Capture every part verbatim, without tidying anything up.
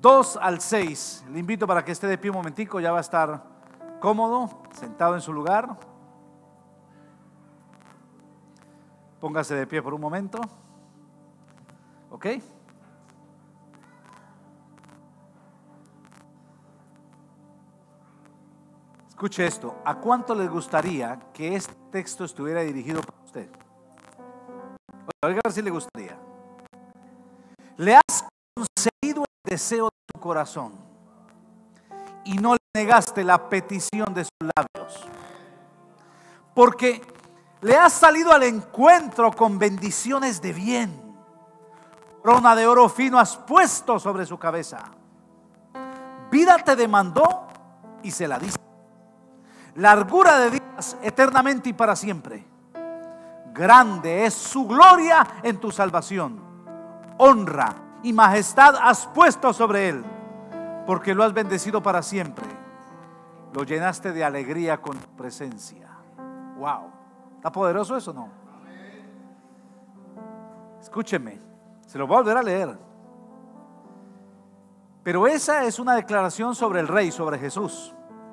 dos al seis. Le invito para que esté de pie un momentico, ya va a estar cómodo, sentado en su lugar. Póngase de pie por un momento. ¿Ok? Escuche esto. ¿A cuánto les gustaría que este texto estuviera dirigido para usted? Oiga, a ver si le gustaría. Le has concedido el deseo de tu corazón y no le negaste la petición de sus labios, porque le has salido al encuentro con bendiciones de bien. Corona de oro fino has puesto sobre su cabeza. Vida te demandó y se la diste. Largura de días eternamente y para siempre. Grande es su gloria en tu salvación. Honra y majestad has puesto sobre él, porque lo has bendecido para siempre. Lo llenaste de alegría con tu presencia. Wow, ¿está poderoso eso o no? Escúcheme, se lo voy a volver a leer. Pero esa es una declaración sobre el Rey, sobre Jesús.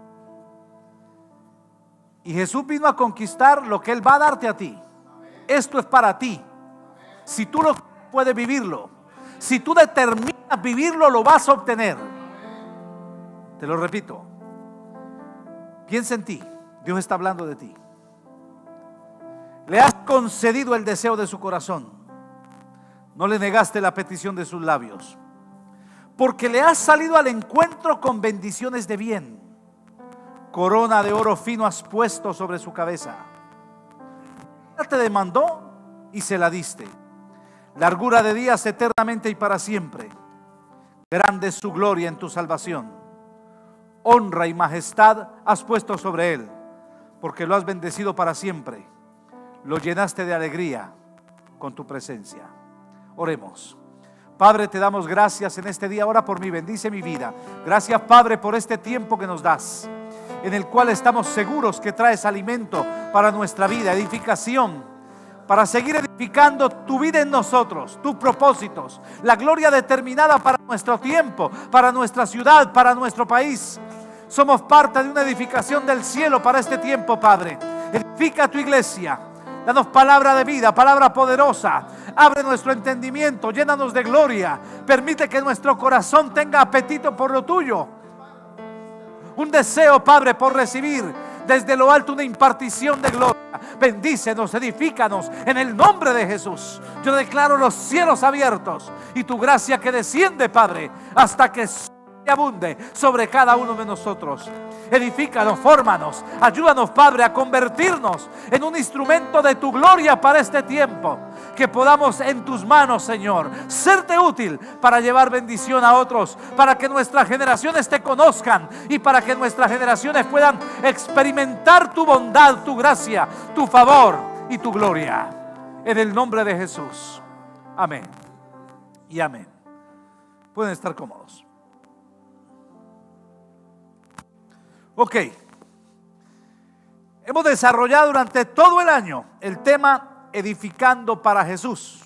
Y Jesús vino a conquistar lo que Él va a darte a ti. Esto es para ti. Si tú lo puedes vivirlo, si tú determinas vivirlo, lo vas a obtener. Te lo repito. Piensa en ti. Dios está hablando de ti. Le has concedido el deseo de su corazón. No le negaste la petición de sus labios. Porque le has salido al encuentro con bendiciones de bien. Corona de oro fino has puesto sobre su cabeza. Te demandó y se la diste. Largura de días eternamente y para siempre. Grande es su gloria en tu salvación. Honra y majestad has puesto sobre él, porque lo has bendecido para siempre. Lo llenaste de alegría con tu presencia. Oremos. Padre, te damos gracias en este día. Ora por mí, bendice mi vida. Gracias, Padre, por este tiempo que nos das, en el cual estamos seguros que traes alimento para nuestra vida, edificación, para seguir edificando tu vida en nosotros, tus propósitos, la gloria determinada para nuestro tiempo, para nuestra ciudad, para nuestro país. Somos parte de una edificación del cielo para este tiempo, Padre. Edifica tu iglesia. Danos palabra de vida, palabra poderosa. Abre nuestro entendimiento, llénanos de gloria. Permite que nuestro corazón tenga apetito por lo tuyo. Un deseo, Padre, por recibir desde lo alto una impartición de gloria. Bendícenos, edifícanos en el nombre de Jesús. Yo declaro los cielos abiertos y tu gracia que desciende, Padre, hasta que abunde sobre cada uno de nosotros. Edifícanos, fórmanos, ayúdanos, Padre, a convertirnos en un instrumento de tu gloria para este tiempo. Que podamos en tus manos, Señor, serte útil para llevar bendición a otros, para que nuestras generaciones te conozcan y para que nuestras generaciones puedan experimentar tu bondad, tu gracia, tu favor y tu gloria. En el nombre de Jesús. Amén y amén. Pueden estar cómodos. Ok, hemos desarrollado durante todo el año el tema edificando para Jesús.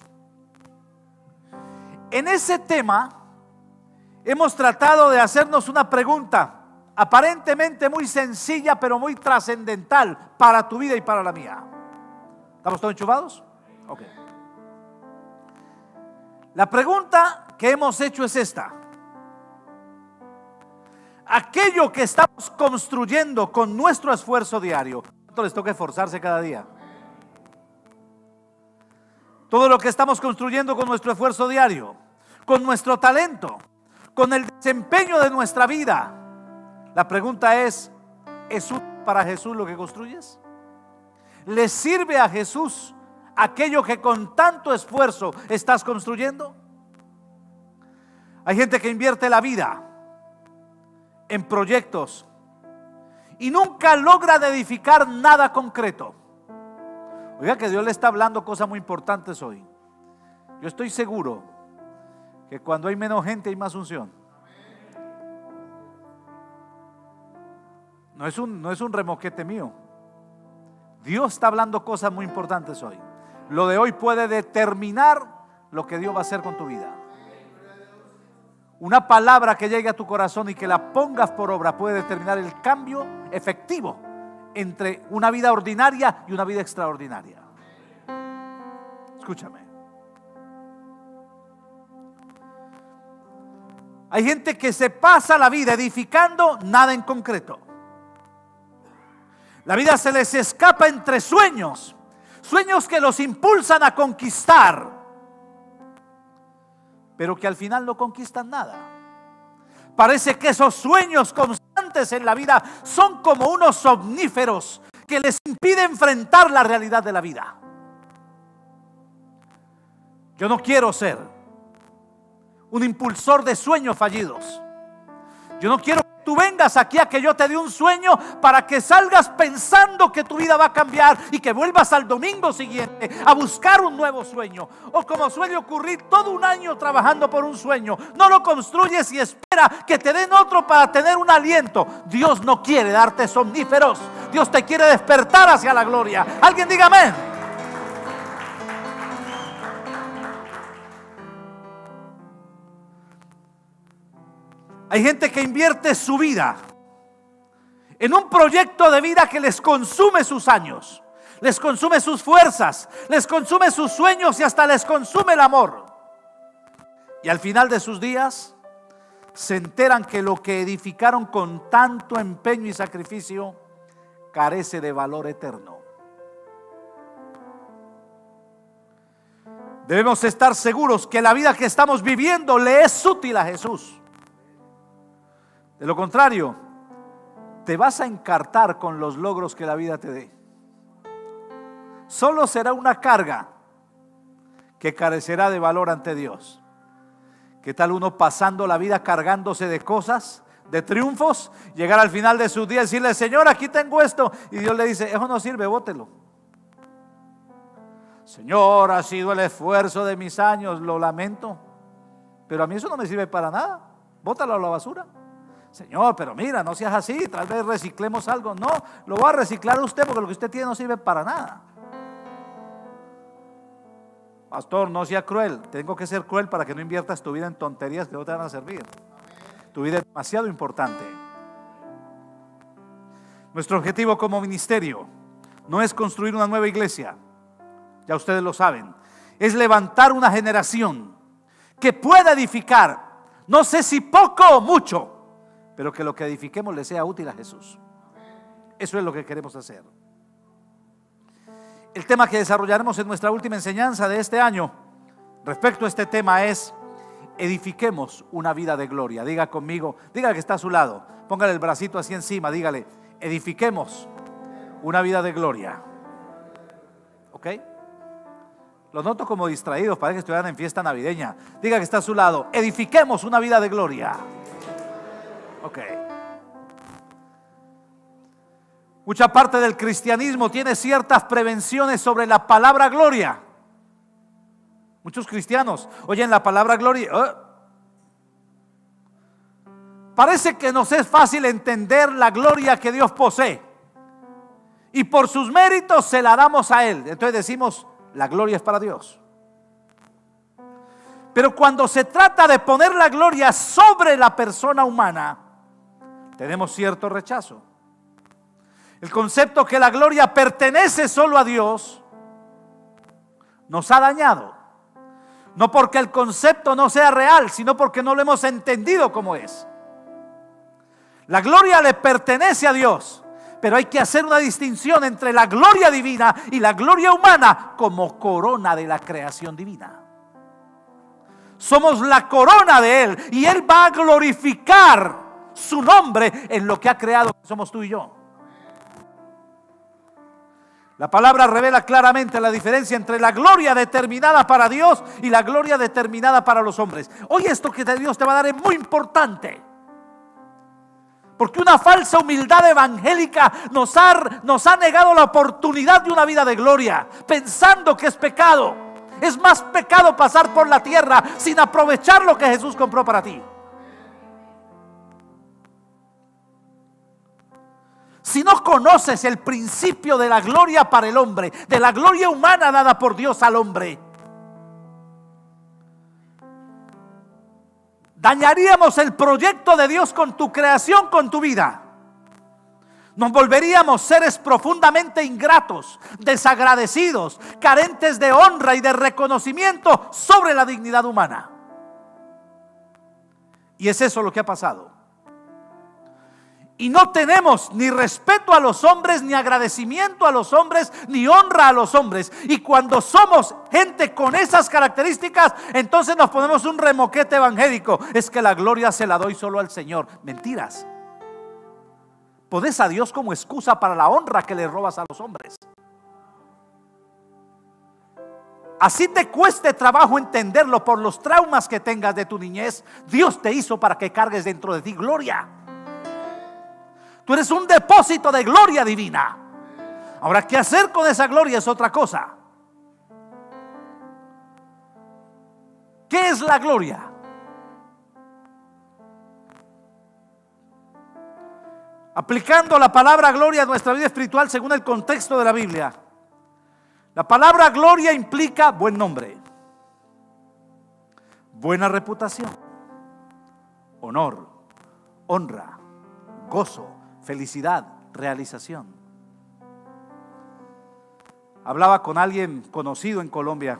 En ese tema hemos tratado de hacernos una pregunta aparentemente muy sencilla, pero muy trascendental para tu vida y para la mía. ¿Estamos todos enchufados? Ok. La pregunta que hemos hecho es esta: aquello que estamos construyendo con nuestro esfuerzo diario, ¿cuánto les toca esforzarse cada día? Todo lo que estamos construyendo con nuestro esfuerzo diario, con nuestro talento, con el desempeño de nuestra vida. La pregunta es, ¿es útil para Jesús lo que construyes? ¿Le sirve a Jesús aquello que con tanto esfuerzo estás construyendo? Hay gente que invierte la vida en proyectos y nunca logra edificar nada concreto. Oiga, que Dios le está hablando cosas muy importantes hoy. Yo estoy seguro que cuando hay menos gente hay más unción. No es un, no es un remoquete mío. Dios está hablando cosas muy importantes hoy. Lo de hoy puede determinar lo que Dios va a hacer con tu vida. Una palabra que llegue a tu corazón y que la pongas por obra puede determinar el cambio efectivo entre una vida ordinaria y una vida extraordinaria. Escúchame. Hay gente que se pasa la vida edificando nada en concreto. La vida se les escapa entre sueños, sueños que los impulsan a conquistar, pero que al final no conquistan nada. Parece que esos sueños constantes en la vida son como unos somníferos que les impiden enfrentar la realidad de la vida. Yo no quiero ser un impulsor de sueños fallidos. Yo no quiero que tú vengas aquí a que yo te dé un sueño para que salgas pensando que tu vida va a cambiar y que vuelvas al domingo siguiente a buscar un nuevo sueño. O como suele ocurrir, todo un año trabajando por un sueño, no lo construyes y espera que te den otro para tener un aliento. Dios no quiere darte somníferos. Dios te quiere despertar hacia la gloria. Alguien diga amén. Hay gente que invierte su vida en un proyecto de vida que les consume sus años, les consume sus fuerzas, les consume sus sueños y hasta les consume el amor. Y al final de sus días se enteran que lo que edificaron con tanto empeño y sacrificio carece de valor eterno. Debemos estar seguros que la vida que estamos viviendo le es útil a Jesús. De lo contrario, te vas a encartar con los logros que la vida te dé. Solo será una carga que carecerá de valor ante Dios. ¿Qué tal uno pasando la vida cargándose de cosas, de triunfos, llegar al final de sus días y decirle: Señor, aquí tengo esto? Y Dios le dice: eso no sirve, bótelo. Señor, ha sido el esfuerzo de mis años, lo lamento, pero a mí eso no me sirve para nada, bótalo a la basura. Señor, pero mira, no seas así, tal vez reciclemos algo. No, lo va a reciclar usted porque lo que usted tiene no sirve para nada. Pastor, no sea cruel. Tengo que ser cruel para que no inviertas tu vida en tonterías que no te van a servir. Tu vida es demasiado importante. Nuestro objetivo como ministerio no es construir una nueva iglesia, ya ustedes lo saben. Es levantar una generación que pueda edificar, no sé si poco o mucho, pero que lo que edifiquemos le sea útil a Jesús. Eso es lo que queremos hacer. El tema que desarrollaremos en nuestra última enseñanza de este año respecto a este tema es: edifiquemos una vida de gloria. Diga conmigo, dígale que está a su lado, póngale el bracito así encima, dígale: edifiquemos una vida de gloria. ¿Ok? Los noto como distraídos, parece que estuvieran en fiesta navideña. Diga que está a su lado: edifiquemos una vida de gloria. Ok. Mucha parte del cristianismo tiene ciertas prevenciones sobre la palabra gloria. Muchos cristianos oyen la palabra gloria. ¿eh? Parece que nos es fácil entender la gloria que Dios posee, y por sus méritos se la damos a Él. Entonces decimos: la gloria es para Dios. Pero cuando se trata de poner la gloria sobre la persona humana, tenemos cierto rechazo. El concepto que la gloria pertenece solo a Dios nos ha dañado. No porque el concepto no sea real, sino porque no lo hemos entendido como es. La gloria le pertenece a Dios, pero hay que hacer una distinción entre la gloria divina y la gloria humana como corona de la creación divina. Somos la corona de Él y Él va a glorificar su nombre en lo que ha creado, que somos tú y yo. La palabra revela claramente la diferencia entre la gloria determinada para Dios y la gloria determinada para los hombres. Hoy esto que Dios te va a dar es muy importante, porque una falsa humildad evangélica nos ha, nos ha negado la oportunidad de una vida de gloria, pensando que es pecado. Es más pecado pasar por la tierra sin aprovechar lo que Jesús compró para ti. Si no conoces el principio de la gloria para el hombre, de la gloria humana dada por Dios al hombre, dañaríamos el proyecto de Dios con tu creación, con tu vida. Nos volveríamos seres profundamente ingratos, desagradecidos, carentes de honra y de reconocimiento sobre la dignidad humana. Y es eso lo que ha pasado. Y no tenemos ni respeto a los hombres, ni agradecimiento a los hombres, ni honra a los hombres. Y cuando somos gente con esas características, entonces nos ponemos un remoquete evangélico. Es que la gloria se la doy solo al Señor. Mentiras. Pones a Dios como excusa para la honra que le robas a los hombres. Así te cueste trabajo entenderlo por los traumas que tengas de tu niñez, Dios te hizo para que cargues dentro de ti gloria. Tú eres un depósito de gloria divina. Ahora, ¿qué hacer con esa gloria? Es otra cosa. ¿Qué es la gloria? Aplicando la palabra gloria a nuestra vida espiritual según el contexto de la Biblia. La palabra gloria implica buen nombre, buena reputación, honor, honra, gozo, felicidad, realización. Hablaba con alguien conocido en Colombia.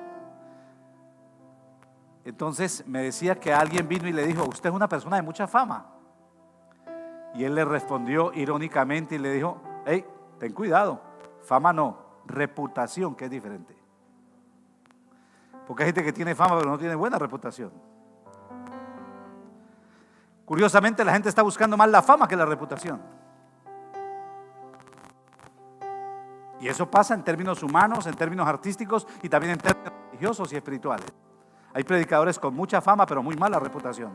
Entonces me decía que alguien vino y le dijo: usted es una persona de mucha fama. Y él le respondió irónicamente y le dijo: hey, ten cuidado, fama no, reputación, que es diferente. Porque hay gente que tiene fama pero no tiene buena reputación. Curiosamente, la gente está buscando más la fama que la reputación. Y eso pasa en términos humanos, en términos artísticos y también en términos religiosos y espirituales. Hay predicadores con mucha fama pero muy mala reputación.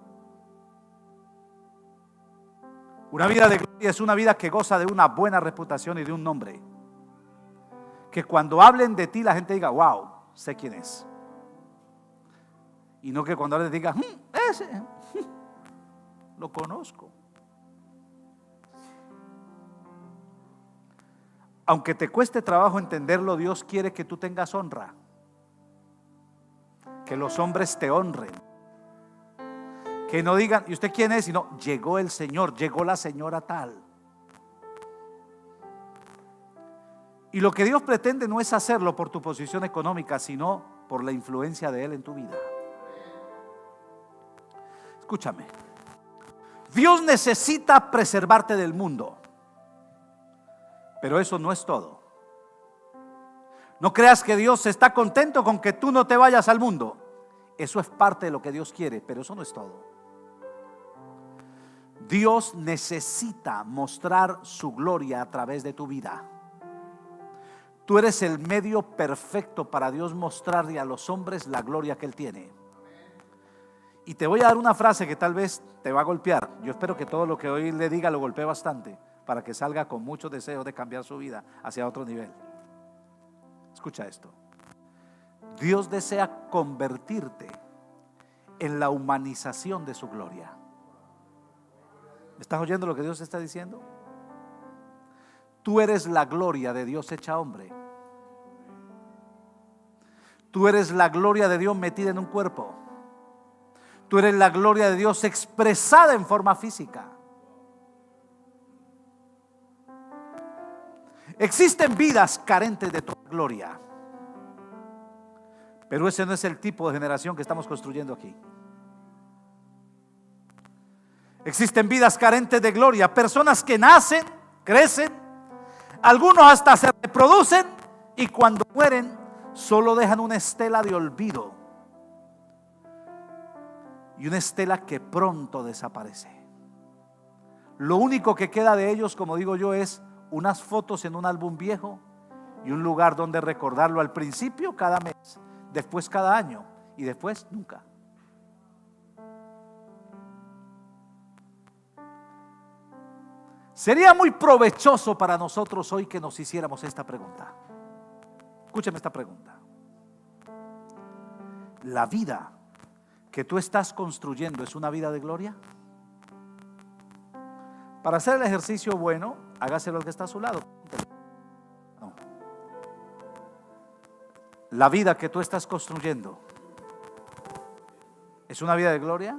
Una vida de gloria es una vida que goza de una buena reputación y de un nombre. Que cuando hablen de ti la gente diga: wow, sé quién es. Y no que cuando les diga: hm, ese, lo conozco. Aunque te cueste trabajo entenderlo, Dios quiere que tú tengas honra. Que los hombres te honren. Que no digan: ¿y usted quién es? Sino: llegó el Señor, llegó la señora tal. Y lo que Dios pretende no es hacerlo por tu posición económica, sino por la influencia de Él en tu vida. Escúchame. Dios necesita preservarte del mundo, pero eso no es todo. No creas que Dios está contento con que tú no te vayas al mundo. Eso es parte de lo que Dios quiere, pero eso no es todo. Dios necesita mostrar su gloria a través de tu vida. Tú eres el medio perfecto para Dios mostrarle a los hombres la gloria que Él tiene. Y te voy a dar una frase que tal vez te va a golpear. Yo espero que todo lo que hoy le diga lo golpee bastante, para que salga con muchos deseos de cambiar su vida hacia otro nivel. Escucha esto. Dios desea convertirte en la humanización de su gloria. ¿Me estás oyendo lo que Dios está diciendo? Tú eres la gloria de Dios hecha hombre. Tú eres la gloria de Dios metida en un cuerpo. Tú eres la gloria de Dios expresada en forma física. Existen vidas carentes de toda gloria, pero ese no es el tipo de generación que estamos construyendo aquí. Existen vidas carentes de gloria, personas que nacen, crecen, algunos hasta se reproducen y cuando mueren solo dejan una estela de olvido y una estela que pronto desaparece. Lo único que queda de ellos, como digo yo, es unas fotos en un álbum viejo y un lugar donde recordarlo, al principio cada mes, después cada año y después nunca. Sería muy provechoso para nosotros hoy que nos hiciéramos esta pregunta. Escúchame esta pregunta. ¿La vida que tú estás construyendo es una vida de gloria? Para hacer el ejercicio bueno, hágaselo al que está a su lado. No. La vida que tú estás construyendo ¿Es una vida de gloria?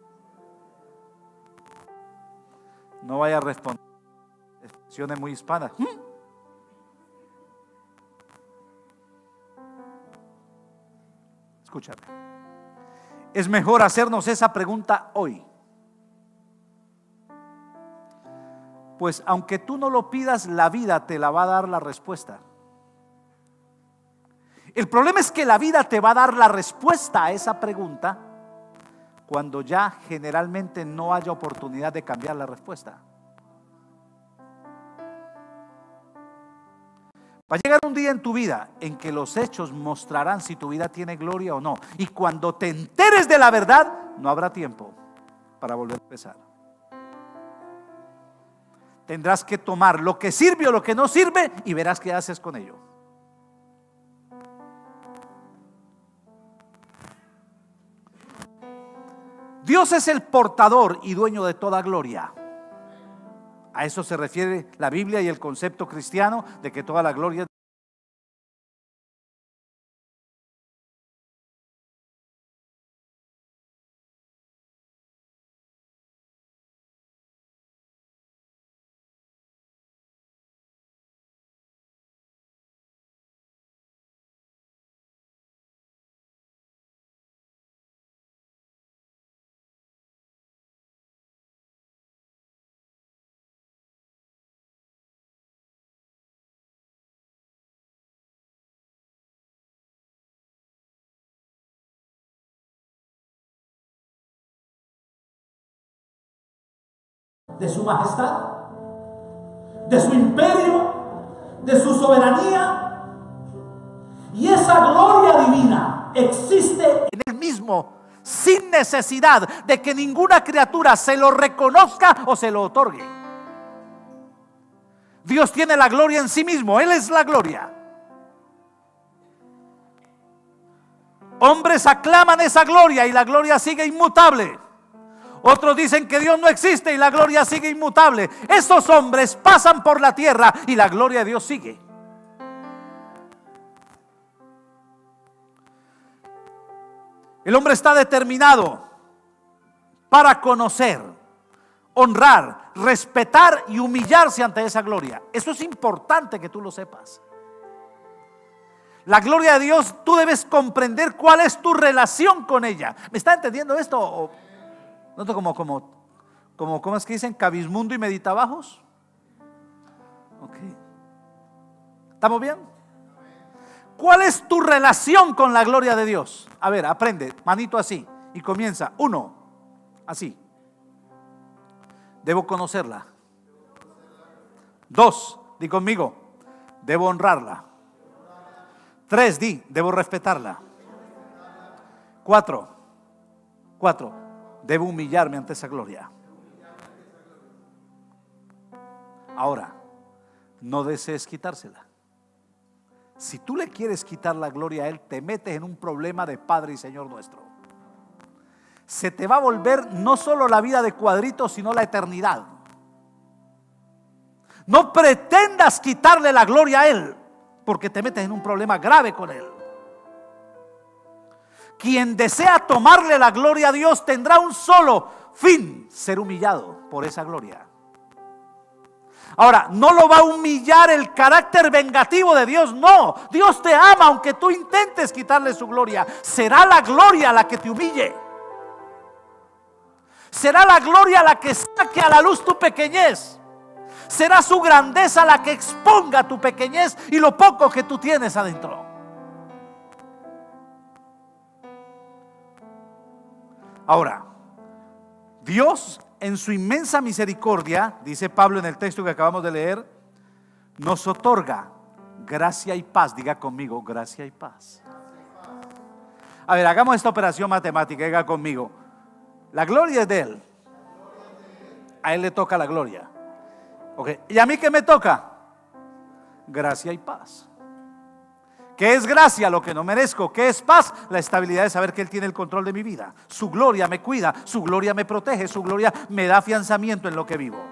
No vaya a responder expresiones muy hispanas. ¿Mm? Escúchame. Es mejor hacernos esa pregunta hoy. Pues aunque tú no lo pidas, la vida te la va a dar la respuesta. El problema es que la vida te va a dar la respuesta a esa pregunta cuando ya generalmente no haya oportunidad de cambiar la respuesta. Va a llegar un día en tu vida en que los hechos mostrarán si tu vida tiene gloria o no. Y cuando te enteres de la verdad, no habrá tiempo para volver a empezar. Tendrás que tomar lo que sirve o lo que no sirve y verás qué haces con ello. Dios es el portador y dueño de toda gloria. A eso se refiere la Biblia y el concepto cristiano de que toda la gloria de su majestad, de su imperio, de su soberanía. Y esa gloria divina existe en Él mismo, sin necesidad de que ninguna criatura se lo reconozca o se lo otorgue. Dios tiene la gloria en sí mismo, Él es la gloria. Hombres aclaman esa gloria y la gloria sigue inmutable. Otros dicen que Dios no existe y la gloria sigue inmutable. Esos hombres pasan por la tierra y la gloria de Dios sigue. El hombre está determinado para conocer, honrar, respetar y humillarse ante esa gloria. Eso es importante que tú lo sepas. La gloria de Dios, tú debes comprender cuál es tu relación con ella. ¿Me está entendiendo esto? ¿O no, como, como, como, ¿cómo es que dicen? Cabizmundo y meditabajos. Ok. ¿Estamos bien? ¿Cuál es tu relación con la gloria de Dios? A ver, aprende, manito así. Y comienza. Uno, así. Debo conocerla. Dos, di conmigo. Debo honrarla. Tres, di, debo respetarla. Cuatro, cuatro, debo humillarme ante esa gloria. Ahora, no desees quitársela. Si tú le quieres quitar la gloria a Él, te metes en un problema de Padre y Señor nuestro. Se te va a volver no solo la vida de cuadritos, sino la eternidad. No pretendas quitarle la gloria a Él, porque te metes en un problema grave con Él. Quien desea tomarle la gloria a Dios tendrá un solo fin: ser humillado por esa gloria. Ahora, no lo va a humillar el carácter vengativo de Dios, no. Dios te ama aunque tú intentes quitarle su gloria. Será la gloria la que te humille. Será la gloria la que saque a la luz tu pequeñez. Será su grandeza la que exponga tu pequeñez y lo poco que tú tienes adentro. Ahora, Dios en su inmensa misericordia, dice Pablo en el texto que acabamos de leer, nos otorga gracia y paz. Diga conmigo, gracia y paz. A ver, hagamos esta operación matemática. Diga conmigo, la gloria es de Él. A Él le toca la gloria. Okay. ¿Y a mí qué me toca? Gracia y paz. ¿Qué es gracia? Lo que no merezco. ¿Qué es paz? La estabilidad de saber que Él tiene el control de mi vida. Su gloria me cuida, su gloria me protege, su gloria me da afianzamiento en lo que vivo.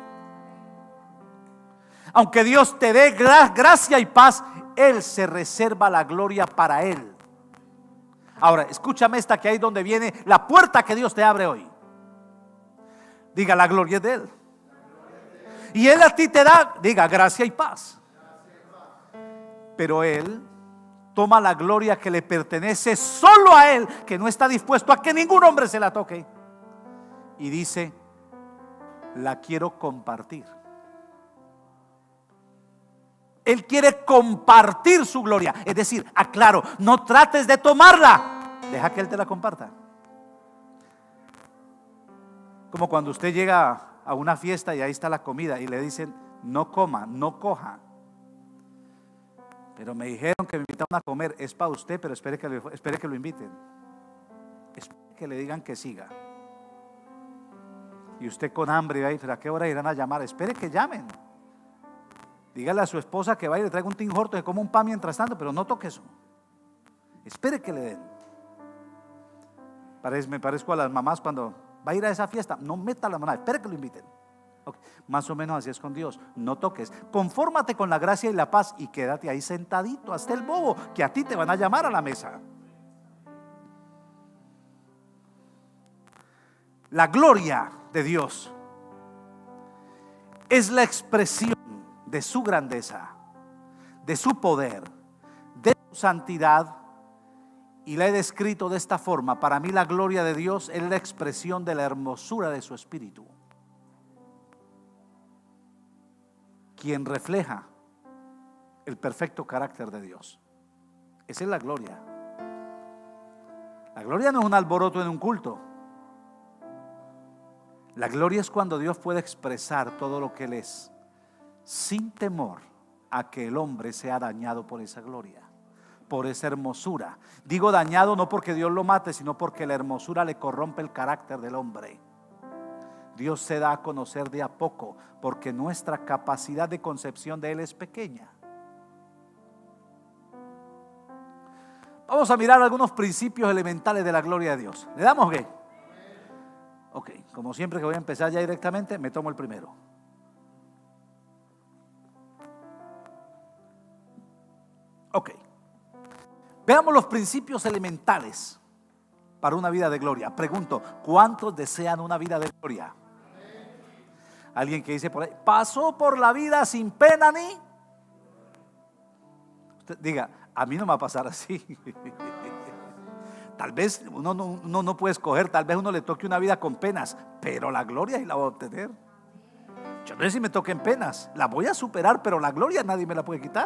Aunque Dios te dé gra- gracia y paz, Él se reserva la gloria para Él. Ahora, escúchame esta, que ahí es donde viene la puerta que Dios te abre hoy. Diga, la gloria es de Él. Y Él a ti te da, diga, gracia y paz. Pero Él toma la gloria que le pertenece solo a Él, que no está dispuesto a que ningún hombre se la toque, y dice, la quiero compartir. Él quiere compartir su gloria. Es decir, aclaro, no trates de tomarla, deja que Él te la comparta. Como cuando usted llega a una fiesta y ahí está la comida y le dicen, no coma, no coja. Pero me dijeron que me invitaron a comer, es para usted, pero espere que, lo, espere que lo inviten. Espere que le digan que siga. Y usted con hambre, ¿a qué hora irán a llamar? Espere que llamen. Dígale a su esposa que vaya y le traiga un Tim Hortons, que coma un pan mientras tanto, pero no toque eso. Espere que le den. Parece, me parezco a las mamás cuando va a ir a esa fiesta, no meta la mano, espere que lo inviten. Okay. Más o menos así es con Dios, no toques, confórmate con la gracia y la paz y quédate ahí sentadito, hasta el bobo, que a ti te van a llamar a la mesa. La gloria de Dios es la expresión de su grandeza, de su poder, de su santidad. Y la he descrito de esta forma: para mí la gloria de Dios es la expresión de la hermosura de su espíritu, quien refleja el perfecto carácter de Dios. Esa es la gloria. La gloria no es un alboroto en un culto. La gloria es cuando Dios puede expresar todo lo que Él es, sin temor a que el hombre sea dañado por esa gloria, por esa hermosura. Digo dañado no porque Dios lo mate, sino porque la hermosura le corrompe el carácter del hombre. Dios se da a conocer de a poco, porque nuestra capacidad de concepción de Él es pequeña. Vamos a mirar algunos principios elementales de la gloria de Dios. ¿Le damos qué? Ok, como siempre que voy a empezar ya directamente, me tomo el primero. Ok, veamos los principios elementales para una vida de gloria. Pregunto, ¿cuántos desean una vida de gloria? Alguien que dice por ahí, pasó por la vida sin pena ni. Usted diga, a mí no me va a pasar así. Tal vez uno no, uno no puede escoger, tal vez uno le toque una vida con penas, pero la gloria sí la voy a obtener. Yo no sé si me toquen penas, la voy a superar, pero la gloria nadie me la puede quitar.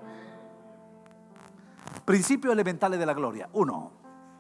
Principios elementales de la gloria. Uno,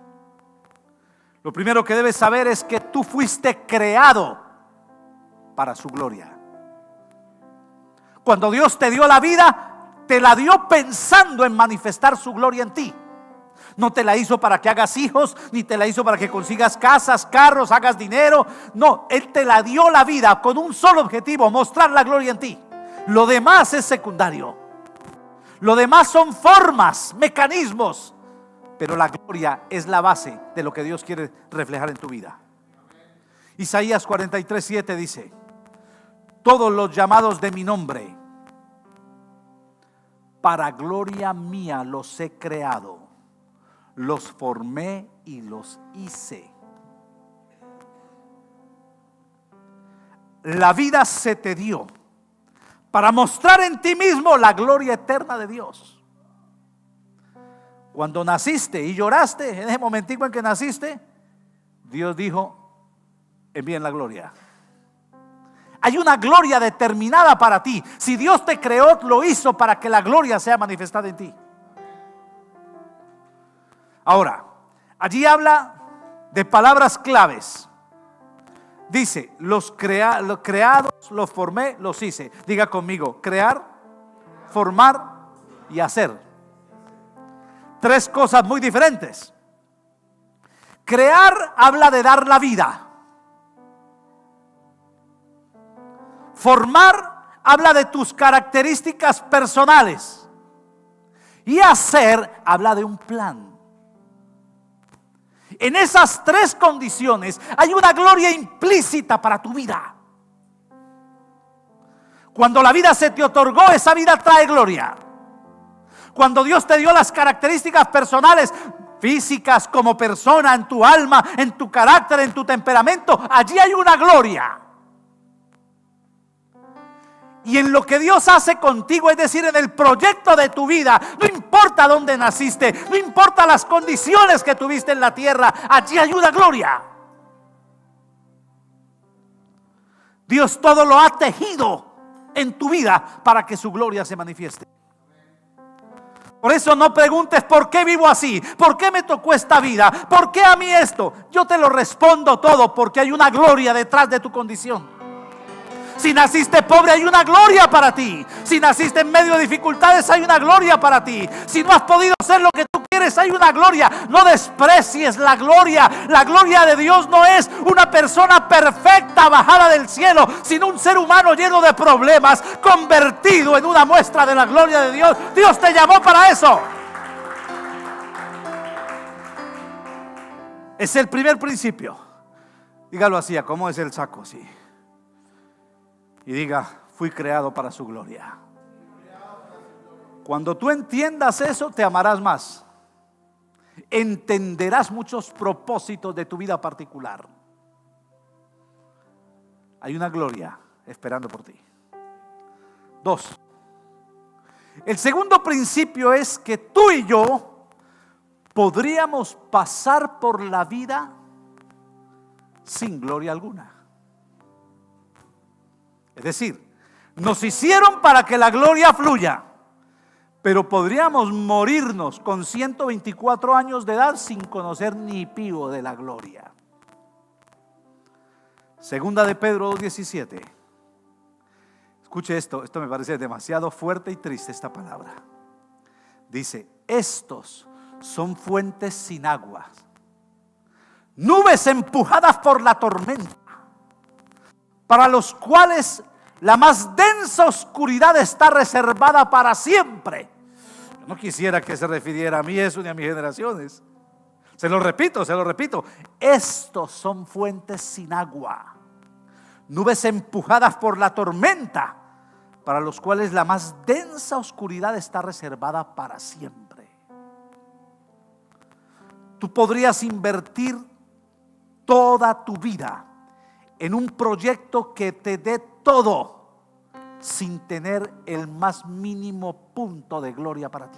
lo primero que debes saber es que tú fuiste creado para su gloria. Cuando Dios te dio la vida, te la dio pensando en manifestar su gloria en ti. No te la hizo para que hagas hijos, ni te la hizo para que consigas casas, carros, hagas dinero. No, Él te la dio la vida con un solo objetivo: mostrar la gloria en ti. Lo demás es secundario. Lo demás son formas, mecanismos, pero la gloria es la base de lo que Dios quiere reflejar en tu vida. Isaías cuarenta y tres, siete dice: todos los llamados de mi nombre, para gloria mía los he creado, los formé y los hice. La vida se te dio para mostrar en ti mismo la gloria eterna de Dios. Cuando naciste y lloraste, en ese momentico en que naciste, Dios dijo: envíen la gloria. Hay una gloria determinada para ti. Si Dios te creó, lo hizo para que la gloria sea manifestada en ti. Ahora, allí habla de palabras claves. Dice, los, crea, los creados, los formé, los hice. Diga conmigo, crear, formar y hacer. Tres cosas muy diferentes. Crear habla de dar la vida. Formar habla de tus características personales. Y hacer habla de un plan. En esas tres condiciones hay una gloria implícita para tu vida. Cuando la vida se te otorgó, esa vida trae gloria. Cuando Dios te dio las características personales, físicas, como persona, en tu alma, en tu carácter, en tu temperamento. Allí hay una gloria. Y en lo que Dios hace contigo, es decir, en el proyecto de tu vida, no importa dónde naciste, no importa las condiciones que tuviste en la tierra, allí hay una gloria. Dios todo lo ha tejido en tu vida para que su gloria se manifieste. Por eso no preguntes por qué vivo así, por qué me tocó esta vida, por qué a mí esto. Yo te lo respondo todo, porque hay una gloria detrás de tu condición. Si naciste pobre, hay una gloria para ti. Si naciste en medio de dificultades, hay una gloria para ti. Si no has podido hacer lo que tú quieres, hay una gloria. No desprecies la gloria. La gloria de Dios no es una persona perfecta bajada del cielo, sino un ser humano lleno de problemas, convertido en una muestra de la gloria de Dios. Dios te llamó para eso. Es el primer principio. Dígalo así, ¿cómo es el saco? Sí. Y diga, fui creado para su gloria. Cuando tú entiendas eso, te amarás más. Entenderás muchos propósitos de tu vida particular. Hay una gloria esperando por ti. Dos. El segundo principio es que tú y yo podríamos pasar por la vida sin gloria alguna. Es decir, nos hicieron para que la gloria fluya, pero podríamos morirnos con ciento veinticuatro años de edad sin conocer ni pío de la gloria. Segunda de Pedro dos diecisiete. Escuche esto, esto me parece demasiado fuerte y triste esta palabra. Dice, estos son fuentes sin aguas, nubes empujadas por la tormenta, para los cuales la más densa oscuridad está reservada para siempre. Yo no quisiera que se refiriera a mí eso ni a mis generaciones. Se lo repito, se lo repito. Estos son fuentes sin agua, nubes empujadas por la tormenta, para los cuales la más densa oscuridad está reservada para siempre. Tú podrías invertir toda tu vida en un proyecto que te dé todo sin tener el más mínimo punto de gloria para ti.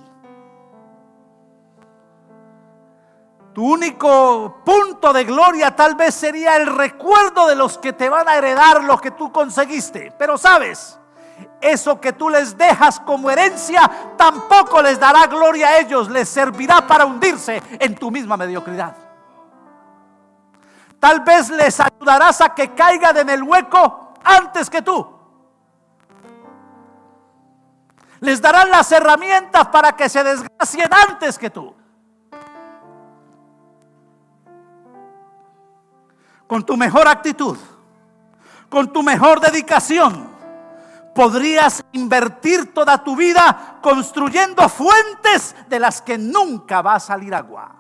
Tu único punto de gloria tal vez sería el recuerdo de los que te van a heredar lo que tú conseguiste. Pero sabes, eso que tú les dejas como herencia tampoco les dará gloria a ellos, les servirá para hundirse en tu misma mediocridad. Tal vez les ayudarás a que caigan en el hueco antes que tú. Les darán las herramientas para que se desgracien antes que tú. Con tu mejor actitud, con tu mejor dedicación, podrías invertir toda tu vida construyendo fuentes de las que nunca va a salir agua.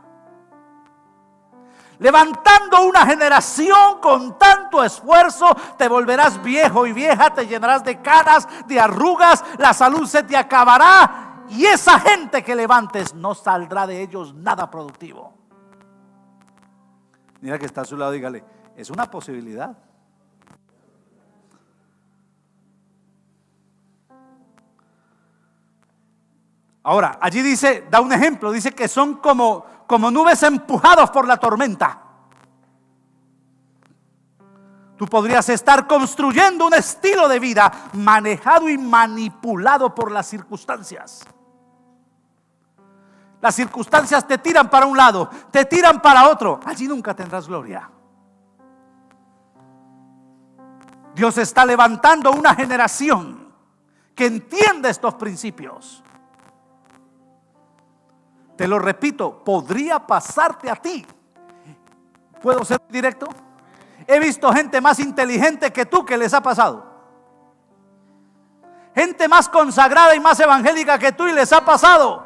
Levantando una generación con tanto esfuerzo, te volverás viejo y vieja, te llenarás de canas, de arrugas, la salud se te acabará y esa gente que levantes no saldrá de ellos nada productivo. Mira que está a su lado, dígale, es una posibilidad. Ahora, allí dice, da un ejemplo, dice que son como, como nubes empujados por la tormenta. Tú podrías estar construyendo un estilo de vida manejado y manipulado por las circunstancias. Las circunstancias te tiran para un lado, te tiran para otro. Allí nunca tendrás gloria. Dios está levantando una generación que entiende estos principios. Te lo repito, podría pasarte a ti. ¿Puedo ser directo? He visto gente más inteligente que tú que les ha pasado. Gente más consagrada y más evangélica que tú y les ha pasado.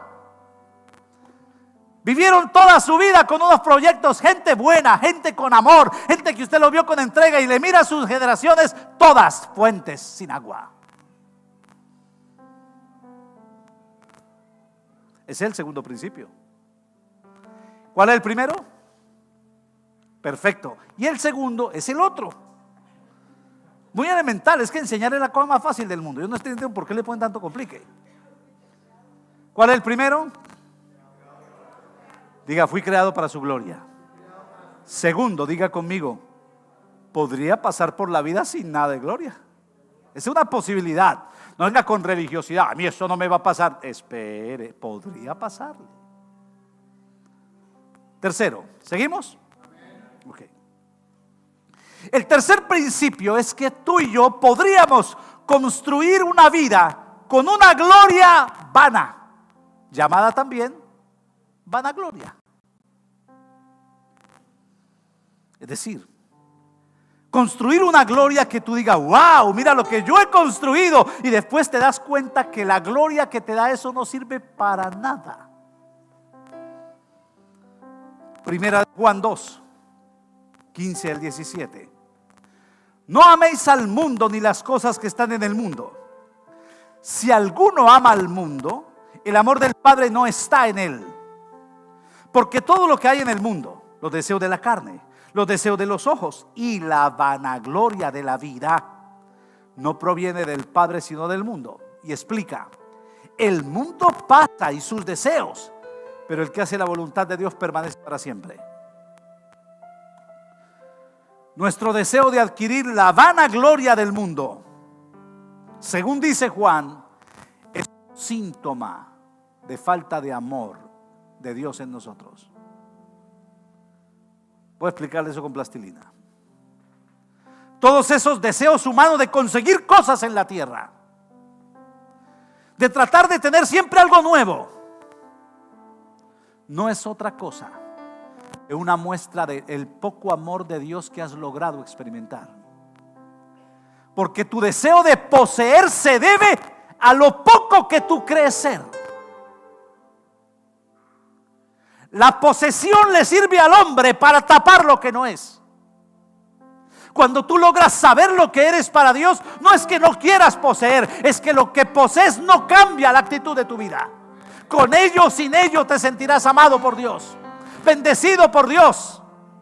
Vivieron toda su vida con unos proyectos, gente buena, gente con amor, gente que usted lo vio con entrega y le mira a sus generaciones, todas fuentes sin agua. Ese es el segundo principio. ¿Cuál es el primero? Perfecto. Y el segundo es el otro. Muy elemental, es que enseñar es la cosa más fácil del mundo. Yo no estoy entendiendo por qué le ponen tanto complique. ¿Cuál es el primero? Diga, fui creado para su gloria. Segundo, diga conmigo, podría pasar por la vida sin nada de gloria. Es una posibilidad. No venga con religiosidad, a mí eso no me va a pasar. Espere, podría pasarle. Tercero, ¿seguimos? Ok. El tercer principio es que tú y yo podríamos construir una vida con una gloria vana, llamada también vanagloria. Es decir, construir una gloria que tú digas, wow, mira lo que yo he construido, y después te das cuenta que la gloria que te da eso no sirve para nada. Primera de Juan dos, quince al diecisiete. No améis al mundo ni las cosas que están en el mundo. Si alguno ama al mundo, el amor del Padre no está en él. Porque todo lo que hay en el mundo, los deseos de la carne, los deseos de los ojos y la vanagloria de la vida, no proviene del Padre sino del mundo. Y explica, el mundo pasa y sus deseos, pero el que hace la voluntad de Dios permanece para siempre. Nuestro deseo de adquirir la vanagloria del mundo, según dice Juan, es un síntoma de falta de amor de Dios en nosotros. Voy a explicarle eso con plastilina. Todos esos deseos humanos de conseguir cosas en la tierra, de tratar de tener siempre algo nuevo, no es otra cosa que una muestra del poco amor de Dios que has logrado experimentar. Porque tu deseo de poseer se debe a lo poco que tú crees ser. La posesión le sirve al hombre para tapar lo que no es. Cuando tú logras saber lo que eres para Dios, no es que no quieras poseer, es que lo que posees no cambia la actitud de tu vida. Con ello o sin ello te sentirás amado por Dios, bendecido por Dios.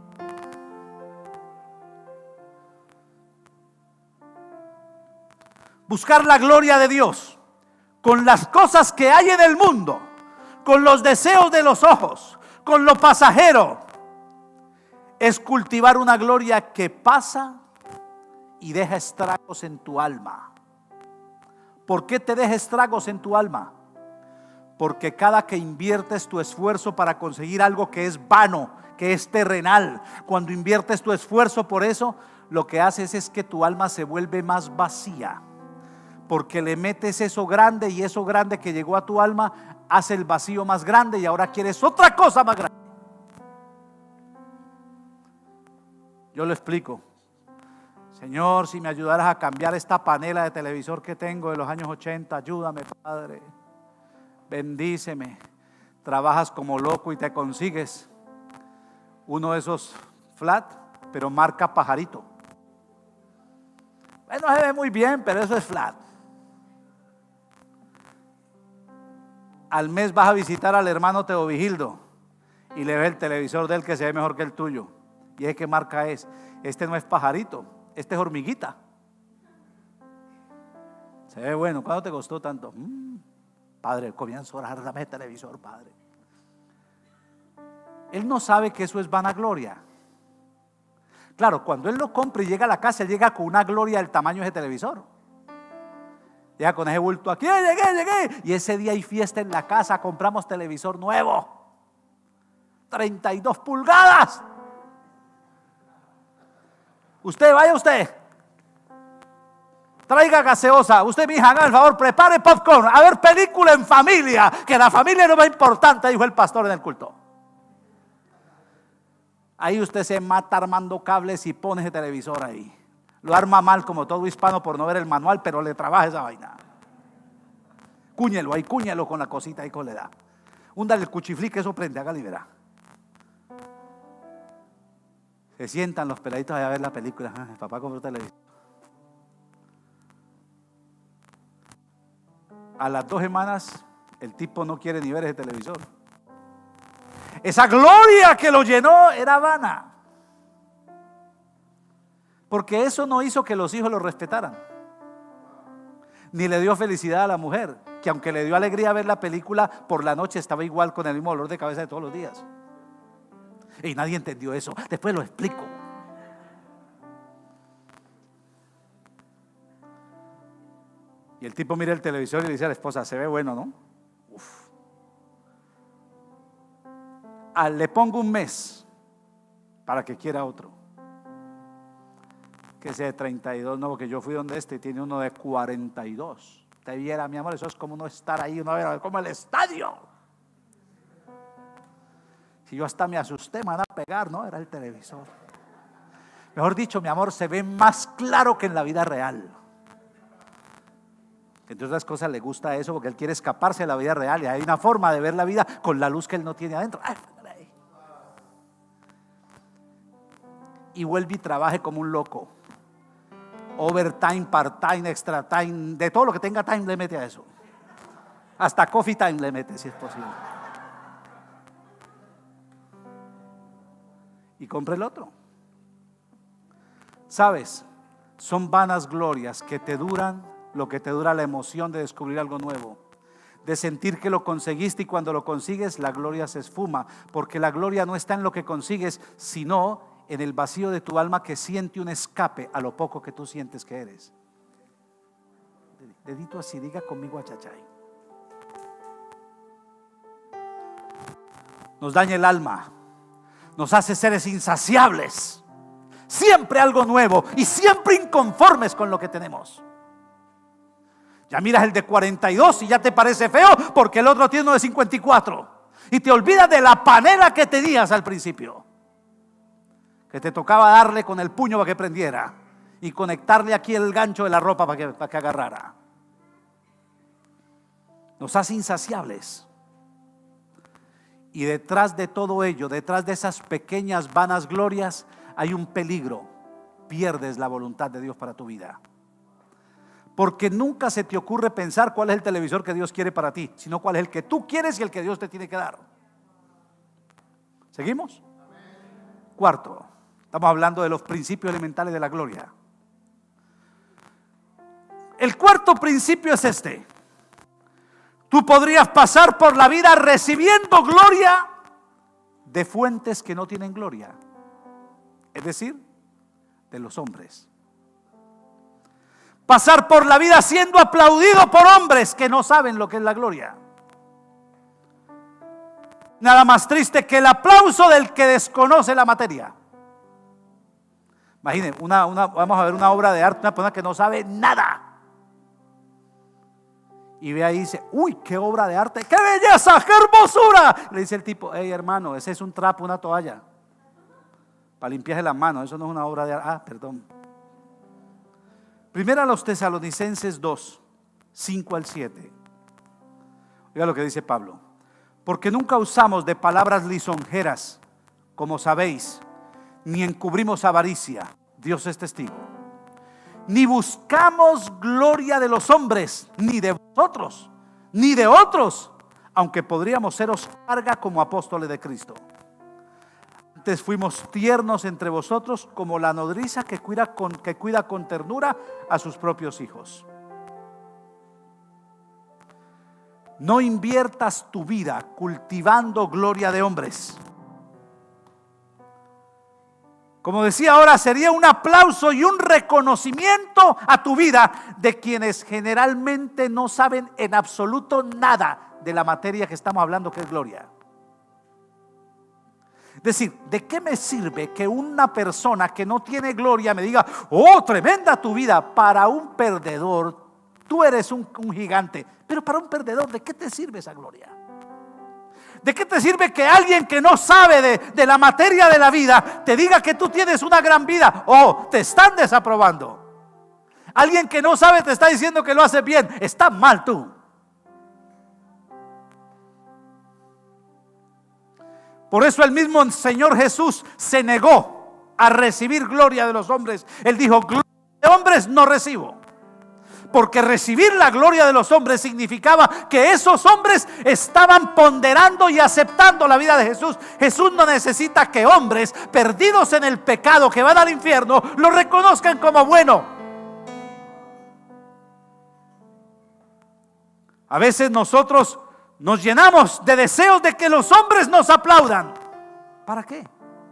Buscar la gloria de Dios con las cosas que hay en el mundo, con los deseos de los ojos, con lo pasajero, es cultivar una gloria que pasa y deja estragos en tu alma. ¿Por qué te deja estragos en tu alma? Porque cada que inviertes tu esfuerzo para conseguir algo que es vano, que es terrenal, cuando inviertes tu esfuerzo por eso, lo que haces es que tu alma se vuelve más vacía. Porque le metes eso grande, y eso grande que llegó a tu alma hace el vacío más grande, y ahora quieres otra cosa más grande. Yo lo explico. Señor, si me ayudaras a cambiar esta panela de televisor que tengo de los años ochenta, ayúdame, Padre. Bendíceme. Trabajas como loco y te consigues uno de esos flat, pero marca Pajarito. Bueno, se ve muy bien, pero eso es flat. Al mes vas a visitar al hermano Teovigildo y le ves el televisor de él que se ve mejor que el tuyo. ¿Y es qué marca es? Este no es Pajarito, este es Hormiguita. Se ve bueno. ¿Cuánto te costó tanto? Mm, padre, comienzo a orar, dame el televisor, Padre. Él no sabe que eso es vanagloria. Claro, cuando él lo compra y llega a la casa, él llega con una gloria del tamaño de ese televisor. Llega con ese bulto aquí, llegué, llegué. Y ese día hay fiesta en la casa, compramos televisor nuevo. treinta y dos pulgadas. Usted, vaya usted. Traiga gaseosa. Usted, mi hija, haga el favor, prepare popcorn. A ver película en familia. Que la familia no es más importante, dijo el pastor en el culto. Ahí usted se mata armando cables y pone ese televisor ahí. Lo arma mal como todo hispano por no ver el manual, pero le trabaja esa vaina. Cúñelo ahí, cúñelo con la cosita ahí que le da. Húndale el cuchiflí que eso prende, haga liberar. Se sientan los peladitos a ver la película. Ah, el papá compró televisor. A las dos semanas el tipo no quiere ni ver ese televisor. esa gloria que lo llenó era vana. Porque eso no hizo que los hijos lo respetaran, ni le dio felicidad a la mujer, que aunque le dio alegría ver la película, por la noche estaba igual con el mismo dolor de cabeza de todos los días. Y nadie entendió eso. Después lo explico. Y el tipo mira el televisor y le dice a la esposa: se ve bueno, ¿no? Uf. Ah, le pongo un mes para que quiera otro. Que sea de treinta y dos, no, porque yo fui donde este tiene uno de cuarenta y dos. Te viera, mi amor, eso es como no estar ahí, uno ver como el estadio. Si yo hasta me asusté, me van a pegar, ¿no? Era el televisor. Mejor dicho, mi amor, se ve más claro que en la vida real. Entre otras cosas le gusta eso porque él quiere escaparse de la vida real, y hay una forma de ver la vida con la luz que él no tiene adentro. Y vuelve y trabaje como un loco. Overtime, part-time, extra time, de todo lo que tenga time le mete a eso. Hasta coffee time le mete, si es posible. Y compre el otro. ¿Sabes? Son vanas glorias que te duran lo que te dura la emoción de descubrir algo nuevo, de sentir que lo conseguiste, y cuando lo consigues la gloria se esfuma, porque la gloria no está en lo que consigues, sino en el vacío de tu alma que siente un escape a lo poco que tú sientes que eres. Dedito así, diga conmigo achachay. Nos daña el alma, nos hace seres insaciables, siempre algo nuevo y siempre inconformes con lo que tenemos. Ya miras el de cuarenta y dos y ya te parece feo porque el otro tiene uno de cincuenta y cuatro, y te olvidas de la panela que tenías al principio, que te tocaba darle con el puño para que prendiera y conectarle aquí el gancho de la ropa para que, para que agarrara. Nos hace insaciables. Y detrás de todo ello, detrás de esas pequeñas vanas glorias, hay un peligro. Pierdes la voluntad de Dios para tu vida. Porque nunca se te ocurre pensar cuál es el televisor que Dios quiere para ti, sino cuál es el que tú quieres y el que Dios te tiene que dar. ¿Seguimos? Cuarto, estamos hablando de los principios elementales de la gloria. El cuarto principio es este: tú podrías pasar por la vida recibiendo gloria de fuentes que no tienen gloria, es decir, de los hombres. Pasar por la vida siendo aplaudido por hombres que no saben lo que es la gloria. Nada más triste que el aplauso del que desconoce la materia. Imaginen, una, una, vamos a ver una obra de arte, una persona que no sabe nada, y ve ahí y dice: uy, qué obra de arte, qué belleza, qué hermosura. Le dice el tipo: hey hermano, ese es un trapo, una toalla para limpiarse las manos, eso no es una obra de arte. Ah, perdón. Primera a los Tesalonicenses dos, cinco al siete. Oiga lo que dice Pablo: porque nunca usamos de palabras lisonjeras, como sabéis, ni encubrimos avaricia, Dios es testigo, ni buscamos gloria de los hombres, ni de vosotros, ni de otros, aunque podríamos seros carga como apóstoles de Cristo. Antes fuimos tiernos entre vosotros, como la nodriza que cuida con, que cuida con ternura a sus propios hijos. No inviertas tu vida cultivando gloria de hombres. Como decía ahora, sería un aplauso y un reconocimiento a tu vida de quienes generalmente no saben en absoluto nada de la materia que estamos hablando, que es gloria. Es decir, ¿de qué me sirve que una persona que no tiene gloria me diga: oh, tremenda tu vida? Para un perdedor, tú eres un, un gigante. Pero para un perdedor, ¿de qué te sirve esa gloria? ¿De qué te sirve que alguien que no sabe de, de la materia de la vida te diga que tú tienes una gran vida? Oh, te están desaprobando. Alguien que no sabe te está diciendo que lo haces bien. Estás mal tú. Por eso el mismo Señor Jesús se negó a recibir gloria de los hombres. Él dijo: gloria de hombres no recibo. Porque recibir la gloria de los hombres significaba que esos hombres estaban ponderando y aceptando la vida de Jesús. Jesús no necesita que hombres perdidos en el pecado que van al infierno lo reconozcan como bueno. A veces nosotros nos llenamos de deseos de que los hombres nos aplaudan. ¿Para qué?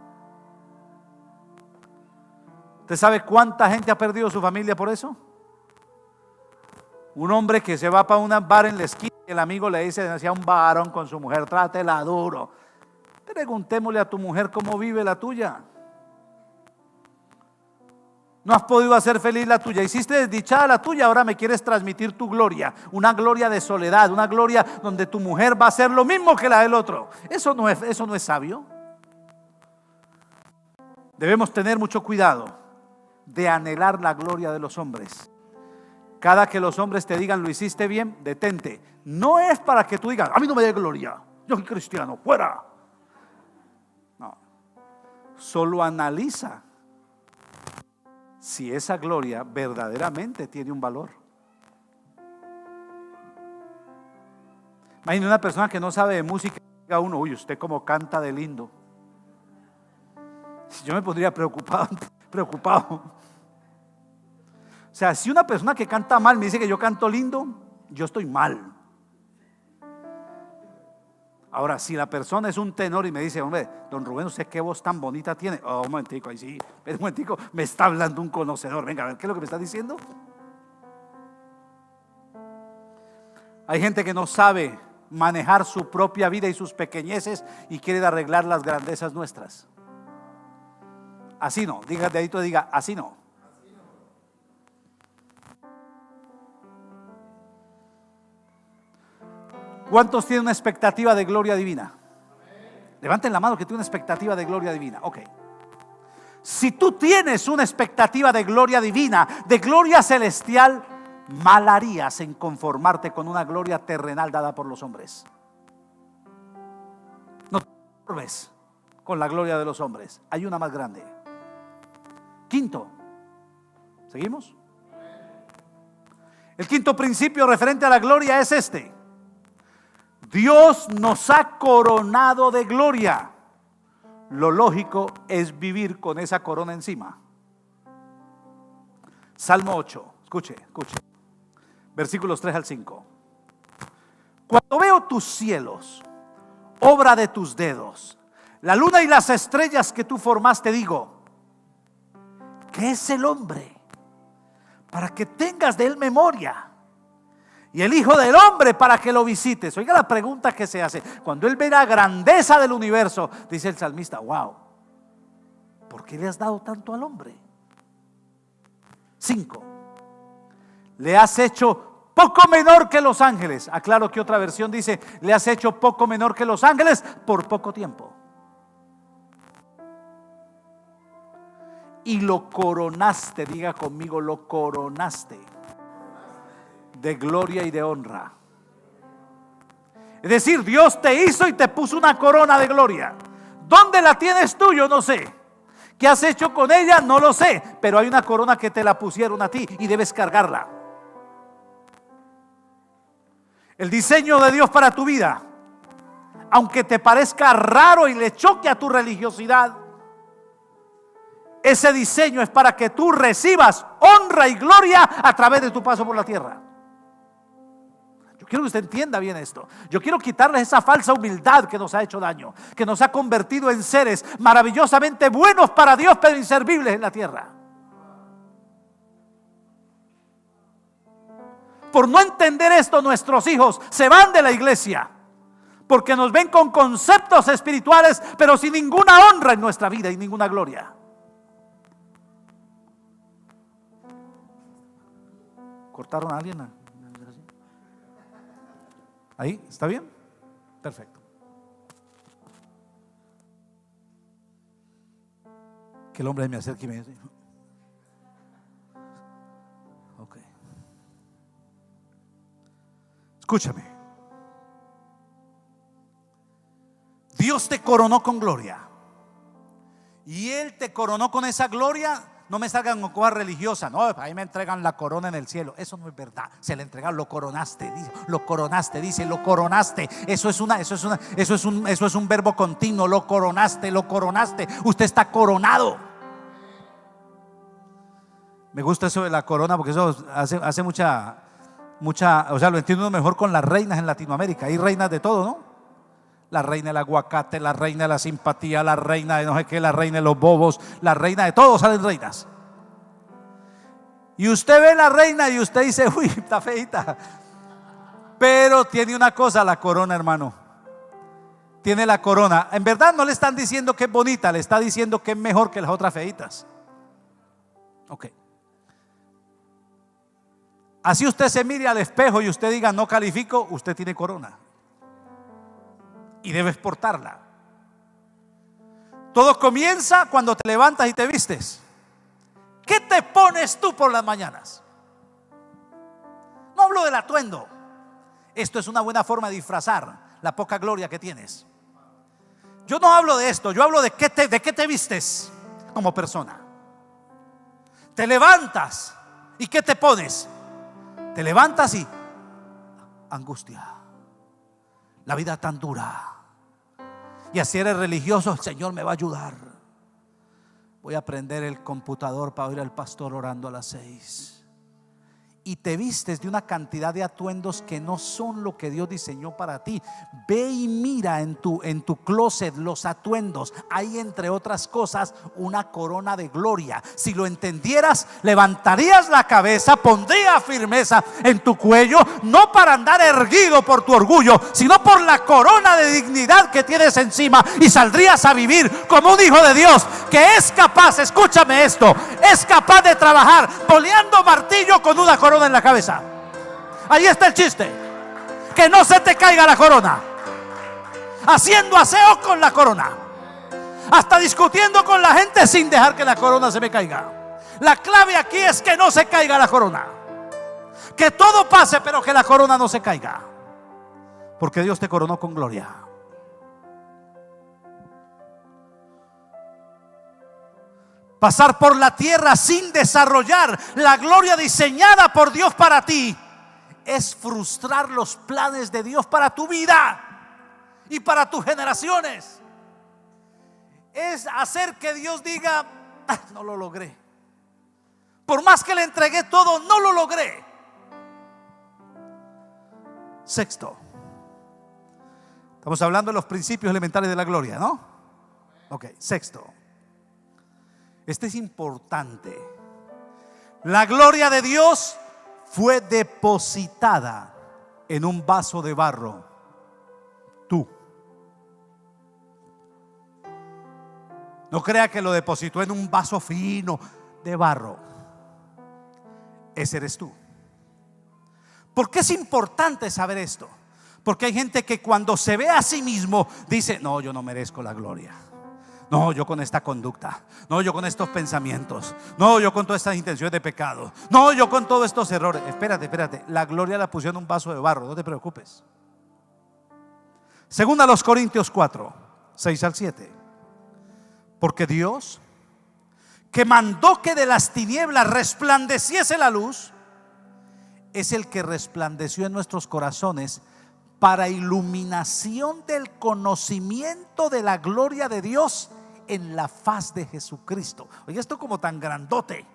¿Usted sabe cuánta gente ha perdido su familia por eso? Un hombre que se va para un bar en la esquina y el amigo le dice hacia un varón con su mujer, trátela duro. Preguntémosle a tu mujer cómo vive la tuya. No has podido hacer feliz la tuya, hiciste desdichada la tuya, ahora me quieres transmitir tu gloria, una gloria de soledad, una gloria donde tu mujer va a hacer lo mismo que la del otro. Eso no es, eso no es sabio. Debemos tener mucho cuidado de anhelar la gloria de los hombres. Cada que los hombres te digan lo hiciste bien, detente. No es para que tú digas, a mí no me dé gloria, yo soy cristiano, fuera. No, solo analiza si esa gloria verdaderamente tiene un valor. Imagina una persona que no sabe de música y diga uno, uy, usted como canta de lindo. Yo me pondría preocupado, preocupado. O sea, si una persona que canta mal me dice que yo canto lindo, yo estoy mal. Ahora, si la persona es un tenor y me dice, hombre, don Rubén, ¿usted qué voz tan bonita tiene? Oh, un momentico, ahí sí, un momentico, me está hablando un conocedor. Venga, a ver, ¿qué es lo que me está diciendo? Hay gente que no sabe manejar su propia vida y sus pequeñeces y quiere arreglar las grandezas nuestras. Así no, diga de ahí, tú diga, así no. ¿Cuántos tienen una expectativa de gloria divina? Levanten la mano que tiene una expectativa de gloria divina. Ok. Si tú tienes una expectativa de gloria divina, de gloria celestial, mal harías en conformarte con una gloria terrenal dada por los hombres. No te conformes con la gloria de los hombres. Hay una más grande. Quinto. ¿Seguimos? El quinto principio referente a la gloria es este: Dios nos ha coronado de gloria. Lo lógico es vivir con esa corona encima. Salmo ocho, escuche, escuche. Versículos tres al cinco. Cuando veo tus cielos, obra de tus dedos, la luna y las estrellas que tú formaste, digo, ¿qué es el hombre para que tengas de él memoria? Y el Hijo del Hombre para que lo visites. Oiga la pregunta que se hace. Cuando él ve la grandeza del universo, dice el salmista, wow, ¿por qué le has dado tanto al hombre? Cinco. Le has hecho poco menor que los ángeles. Aclaro que otra versión dice, le has hecho poco menor que los ángeles por poco tiempo. Y lo coronaste, diga conmigo, lo coronaste de gloria y de honra. Es decir, Dios te hizo y te puso una corona de gloria. ¿Dónde la tienes tú? Yo no sé. ¿Qué has hecho con ella? No lo sé. Pero hay una corona que te la pusieron a ti y debes cargarla. El diseño de Dios para tu vida, aunque te parezca raro y le choque a tu religiosidad, ese diseño es para que tú recibas honra y gloria a través de tu paso por la tierra. Yo quiero que usted entienda bien esto. Yo quiero quitarles esa falsa humildad que nos ha hecho daño, que nos ha convertido en seres maravillosamente buenos para Dios, pero inservibles en la tierra. Por no entender esto, nuestros hijos se van de la iglesia, porque nos ven con conceptos espirituales, pero sin ninguna honra en nuestra vida y ninguna gloria. ¿Cortaron a alguien? ¿Ahí? ¿Está bien? Perfecto. Que el hombre me acerque y me dice, ok. Escúchame. Dios te coronó con gloria. Y Él te coronó con esa gloria. no me salgan con cosas religiosas. No, ahí me entregan la corona en el cielo. Eso no es verdad. Se le entregaron, lo coronaste, dice, lo coronaste, dice, lo coronaste. Eso es una, eso es una, eso es un, eso es un verbo continuo. Lo coronaste, lo coronaste. Usted está coronado. Me gusta eso de la corona porque eso hace, hace mucha, mucha, o sea, lo entiendo mejor con las reinas en Latinoamérica. Hay reinas de todo, ¿no? La reina del aguacate, la reina de la simpatía, la reina de no sé qué, la reina de los bobos, la reina de todos, salen reinas. Y usted ve la reina y usted dice, uy, está feita. Pero tiene una cosa, la corona, hermano. Tiene la corona. En verdad no le están diciendo que es bonita, le está diciendo que es mejor que las otras feitas. Ok. Así usted se mire al espejo y usted diga, no califico, usted tiene corona. Y debes portarla. Todo comienza cuando te levantas y te vistes. ¿Qué te pones tú por las mañanas? No hablo del atuendo. Esto es una buena forma de disfrazar la poca gloria que tienes. Yo no hablo de esto. Yo hablo de qué te, de qué te vistes como persona. Te levantas y ¿qué te pones? Te levantas y angustia. La vida tan dura. Y así eres religioso, el Señor me va a ayudar. Voy a prender el computador para oír al pastor orando a las seis. Y te vistes de una cantidad de atuendos que no son lo que Dios diseñó para ti. Ve y mira en tu, en tu closet los atuendos. Hay, entre otras cosas, una corona de gloria. Si lo entendieras, levantarías la cabeza, pondrías firmeza en tu cuello, no para andar erguido por tu orgullo, sino por la corona de dignidad que tienes encima, y saldrías a vivir como un hijo de Dios que es capaz, escúchame esto, es capaz de trabajar boleando martillo con una corona en la cabeza. Ahí está el chiste. Que no se te caiga la corona. Haciendo aseo con la corona. Hasta discutiendo con la gente sin dejar que la corona se me caiga. La clave aquí es que no se caiga la corona. Que todo pase pero que la corona no se caiga. Porque Dios te coronó con gloria. Pasar por la tierra sin desarrollar la gloria diseñada por Dios para ti es frustrar los planes de Dios para tu vida y para tus generaciones. Es hacer que Dios diga, ah, no lo logré. Por más que le entregué todo, no lo logré. Sexto, estamos hablando de los principios elementales de la gloria, ¿no? Ok, sexto. Este es importante. La gloria de Dios fue depositada en un vaso de barro. Tú. No crea que lo depositó en un vaso fino de barro. Ese eres tú. ¿Por qué es importante saber esto? Porque hay gente que cuando se ve a sí mismo dice, no, yo no merezco la gloria. No, yo con esta conducta. No, yo con estos pensamientos. No, yo con todas estas intenciones de pecado. No, yo con todos estos errores. Espérate, espérate. La gloria la pusieron en un vaso de barro. No te preocupes. Según a los Corintios cuatro, seis al siete. Porque Dios, que mandó que de las tinieblas resplandeciese la luz, es el que resplandeció en nuestros corazones para iluminación del conocimiento de la gloria de Dios en la faz de Jesucristo. Oye, esto como tan grandote.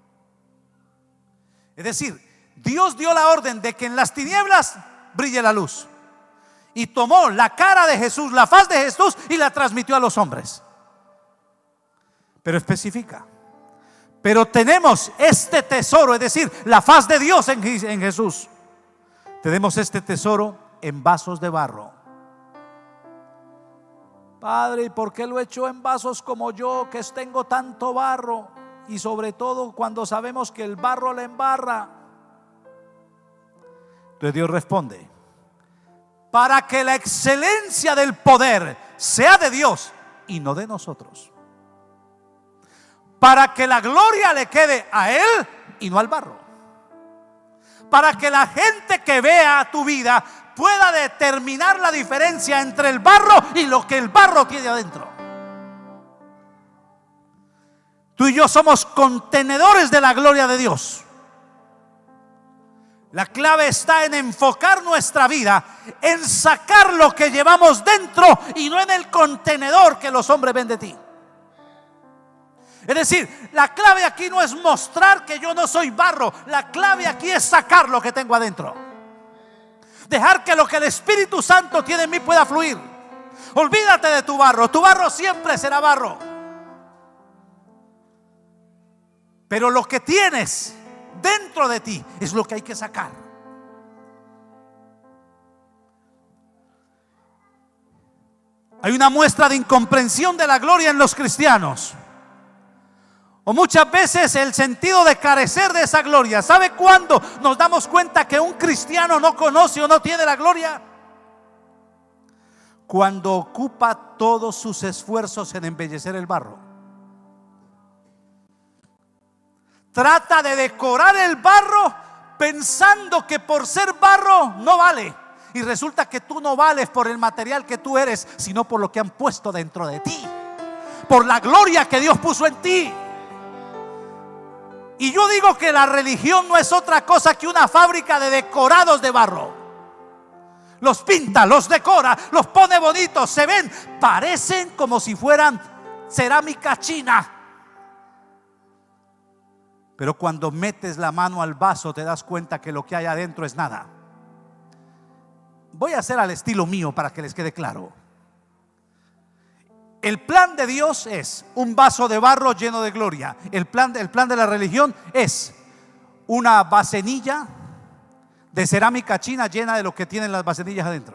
Es decir, Dios dio la orden de que en las tinieblas brille la luz, y tomó la cara de Jesús, la faz de Jesús, y la transmitió a los hombres. Pero especifica, pero tenemos este tesoro, es decir, la faz de Dios en, en Jesús. Tenemos este tesoro en vasos de barro. Padre, ¿y por qué lo echó en vasos como yo, que tengo tanto barro? Y sobre todo cuando sabemos que el barro le embarra. Entonces Dios responde, para que la excelencia del poder sea de Dios y no de nosotros, para que la gloria le quede a Él y no al barro, para que la gente que vea tu vida pueda determinar la diferencia entre el barro y lo que el barro tiene adentro. Tú y yo somos contenedores de la gloria de Dios. La clave está en enfocar nuestra vida, en sacar lo que llevamos dentro y no en el contenedor que los hombres ven de ti. Es decir, la clave aquí no es mostrar que yo no soy barro. La clave aquí es sacar lo que tengo adentro. Dejar que lo que el Espíritu Santo tiene en mí pueda fluir. Olvídate de tu barro. Tu barro siempre será barro. Pero lo que tienes dentro de ti es lo que hay que sacar. Hay una muestra de incomprensión de la gloria en los cristianos, o muchas veces el sentido de carecer de esa gloria. ¿Sabe cuándo nos damos cuenta que un cristiano no conoce o no tiene la gloria? Cuando ocupa todos sus esfuerzos en embellecer el barro. Trata de decorar el barro pensando que por ser barro no vale. Y resulta que tú no vales por el material que tú eres, sino por lo que han puesto dentro de ti, por la gloria que Dios puso en ti. Y yo digo que la religión no es otra cosa que una fábrica de decorados de barro. Los pinta, los decora, los pone bonitos, se ven, parecen como si fueran cerámica china. Pero cuando metes la mano al vaso te das cuenta que lo que hay adentro es nada. Voy a hacer al estilo mío para que les quede claro. El plan de Dios es un vaso de barro lleno de gloria. El plan, el plan de la religión es una vasenilla de cerámica china llena de lo que tienen las vasenillas adentro.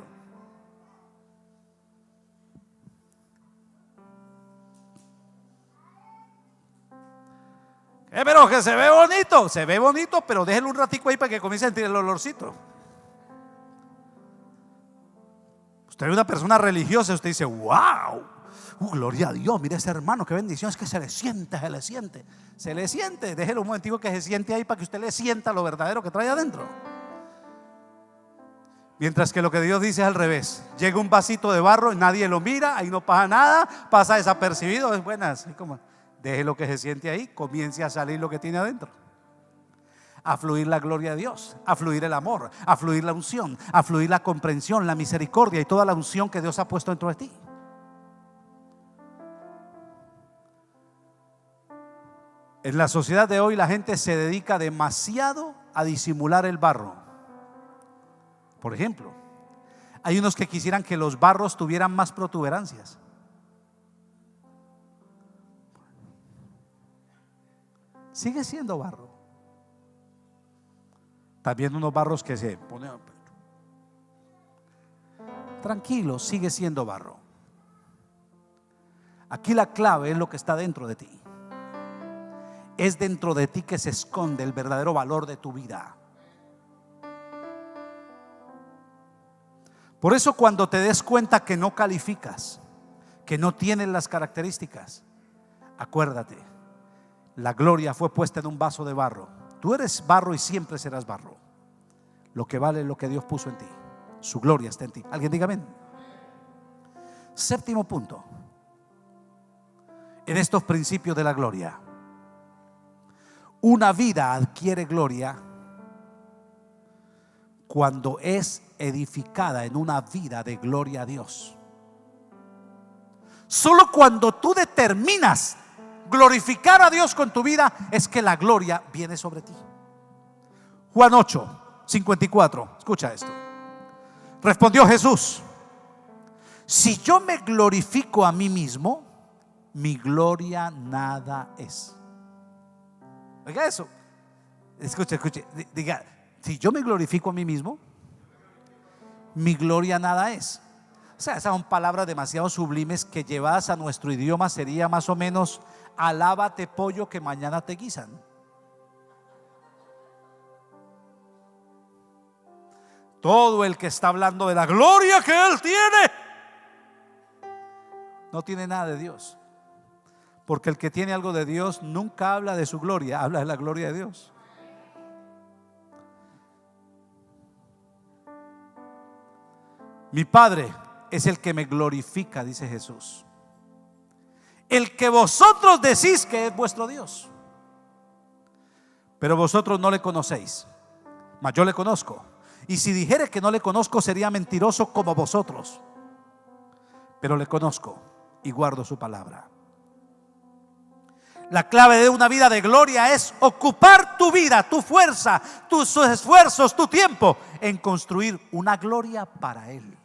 Eh, pero que se ve bonito, se ve bonito, pero déjenlo un ratico ahí para que comience a sentir el olorcito. Usted es una persona religiosa, usted dice, wow, uh, gloria a Dios, mire ese hermano, qué bendición, es que se le siente, se le siente, se le siente, déjelo un momentico que se siente ahí para que usted le sienta lo verdadero que trae adentro. Mientras que lo que Dios dice es al revés. Llega un vasito de barro y nadie lo mira, ahí no pasa nada, pasa desapercibido, es buenas, como deje lo que se siente ahí, comience a salir lo que tiene adentro. A fluir la gloria de Dios, a fluir el amor, a fluir la unción, a fluir la comprensión, la misericordia y toda la unción que Dios ha puesto dentro de ti. En la sociedad de hoy la gente se dedica demasiado a disimular el barro. Por ejemplo, hay unos que quisieran que los barros tuvieran más protuberancias. Sigue siendo barro. Estás viendo unos barros que se ponen. Tranquilo, sigue siendo barro. Aquí la clave es lo que está dentro de ti. Es dentro de ti que se esconde el verdadero valor de tu vida. Por eso cuando te des cuenta que no calificas, que no tienes las características, acuérdate, la gloria fue puesta en un vaso de barro. Tú eres barro y siempre serás barro. Lo que vale es lo que Dios puso en ti. Su gloria está en ti. Alguien diga amén. Séptimo punto. En estos principios de la gloria, una vida adquiere gloria cuando es edificada en una vida de gloria a Dios. Solo cuando tú determinas glorificar a Dios con tu vida es que la gloria viene sobre ti. Juan ocho, cincuenta y cuatro. Escucha esto. Respondió Jesús: si yo me glorifico a mí mismo, mi gloria nada es. Oiga eso. Escuche, escuche. Diga, si yo me glorifico a mí mismo, mi gloria nada es. O sea, esas son palabras demasiado sublimes que llevadas a nuestro idioma sería más o menos: alábate pollo que mañana te guisan. Todo el que está hablando de la gloria que Él tiene no tiene nada de Dios. Porque el que tiene algo de Dios nunca habla de su gloria, habla de la gloria de Dios. Mi Padre es el que me glorifica, dice Jesús. el que vosotros decís que es vuestro Dios. Pero vosotros no le conocéis, mas yo le conozco. Y si dijere que no le conozco, sería mentiroso como vosotros. Pero le conozco y guardo su palabra. La clave de una vida de gloria es ocupar tu vida, tu fuerza, tus esfuerzos, tu tiempo en construir una gloria para Él.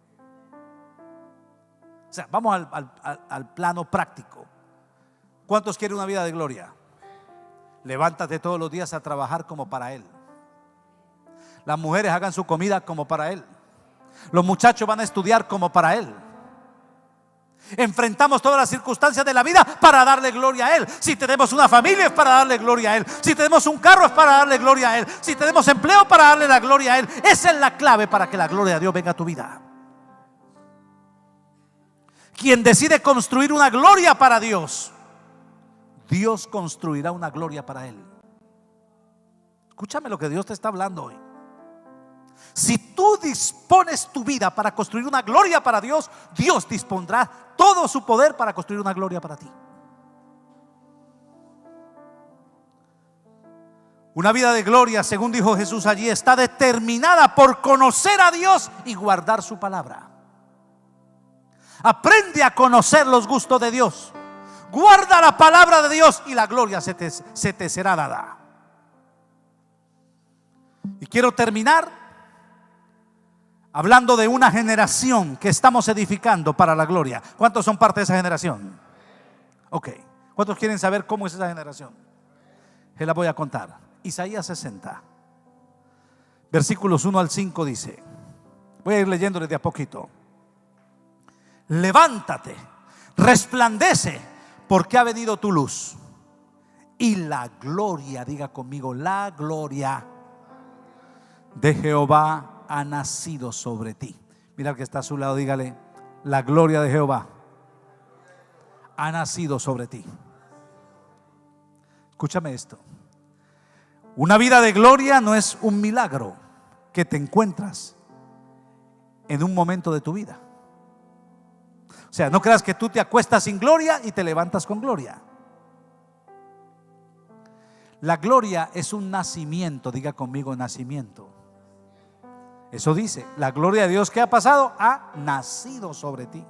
O sea, vamos al, al, al plano práctico. ¿Cuántos quieren una vida de gloria? Levántate todos los días a trabajar como para Él. Las mujeres hagan su comida como para Él. Los muchachos van a estudiar como para Él. Enfrentamos todas las circunstancias de la vida para darle gloria a Él. Si tenemos una familia es para darle gloria a Él. Si tenemos un carro es para darle gloria a Él. Si tenemos empleo, para darle la gloria a Él. Esa es la clave para que la gloria de Dios venga a tu vida. Quien decide construir una gloria para Dios, Dios construirá una gloria para Él. Escúchame lo que Dios te está hablando hoy. Si tú dispones tu vida para construir una gloria para Dios, Dios dispondrá todo su poder para construir una gloria para ti. Una vida de gloria, según dijo Jesús allí, está determinada por conocer a Dios y guardar su palabra. Aprende a conocer los gustos de Dios. Guarda la palabra de Dios y la gloria se te, se te será dada. Y quiero terminar hablando de una generación que estamos edificando para la gloria. ¿Cuántos son parte de esa generación? Ok. ¿Cuántos quieren saber cómo es esa generación? Se la voy a contar. Isaías sesenta, versículos uno al cinco dice, voy a ir leyéndoles de a poquito. Levántate, resplandece, porque ha venido tu luz y la gloria, diga conmigo, la gloria de Jehová ha nacido sobre ti. Mira al que está a su lado, dígale, la gloria de Jehová ha nacido sobre ti. Escúchame esto. Una vida de gloria no es un milagro que te encuentras en un momento de tu vida. O sea, no creas que tú te acuestas sin gloria y te levantas con gloria. La gloria es un nacimiento, diga conmigo, nacimiento. Eso dice, la gloria de Dios que ha pasado ha nacido sobre ti.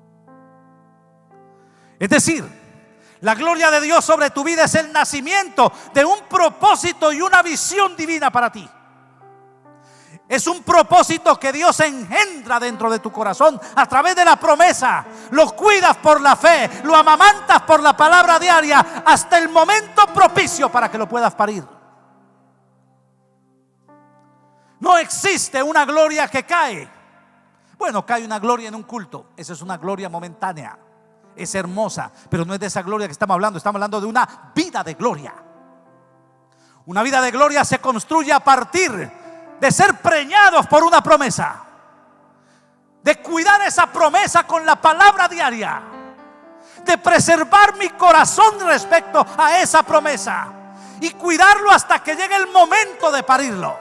Es decir, la gloria de Dios sobre tu vida es el nacimiento de un propósito y una visión divina para ti. Es un propósito que Dios engendra dentro de tu corazón a través de la promesa. Lo cuidas por la fe, lo amamantas por la palabra diaria hasta el momento propicio para que lo puedas parir. No existe una gloria que cae. Bueno, cae una gloria en un culto. Esa es una gloria momentánea. Es hermosa, pero no es de esa gloria que estamos hablando. Estamos hablando de una vida de gloria. Una vida de gloria se construye a partir de ser preñados por una promesa, de cuidar esa promesa con la palabra diaria, de preservar mi corazón respecto a esa promesa y cuidarlo hasta que llegue el momento de parirlo.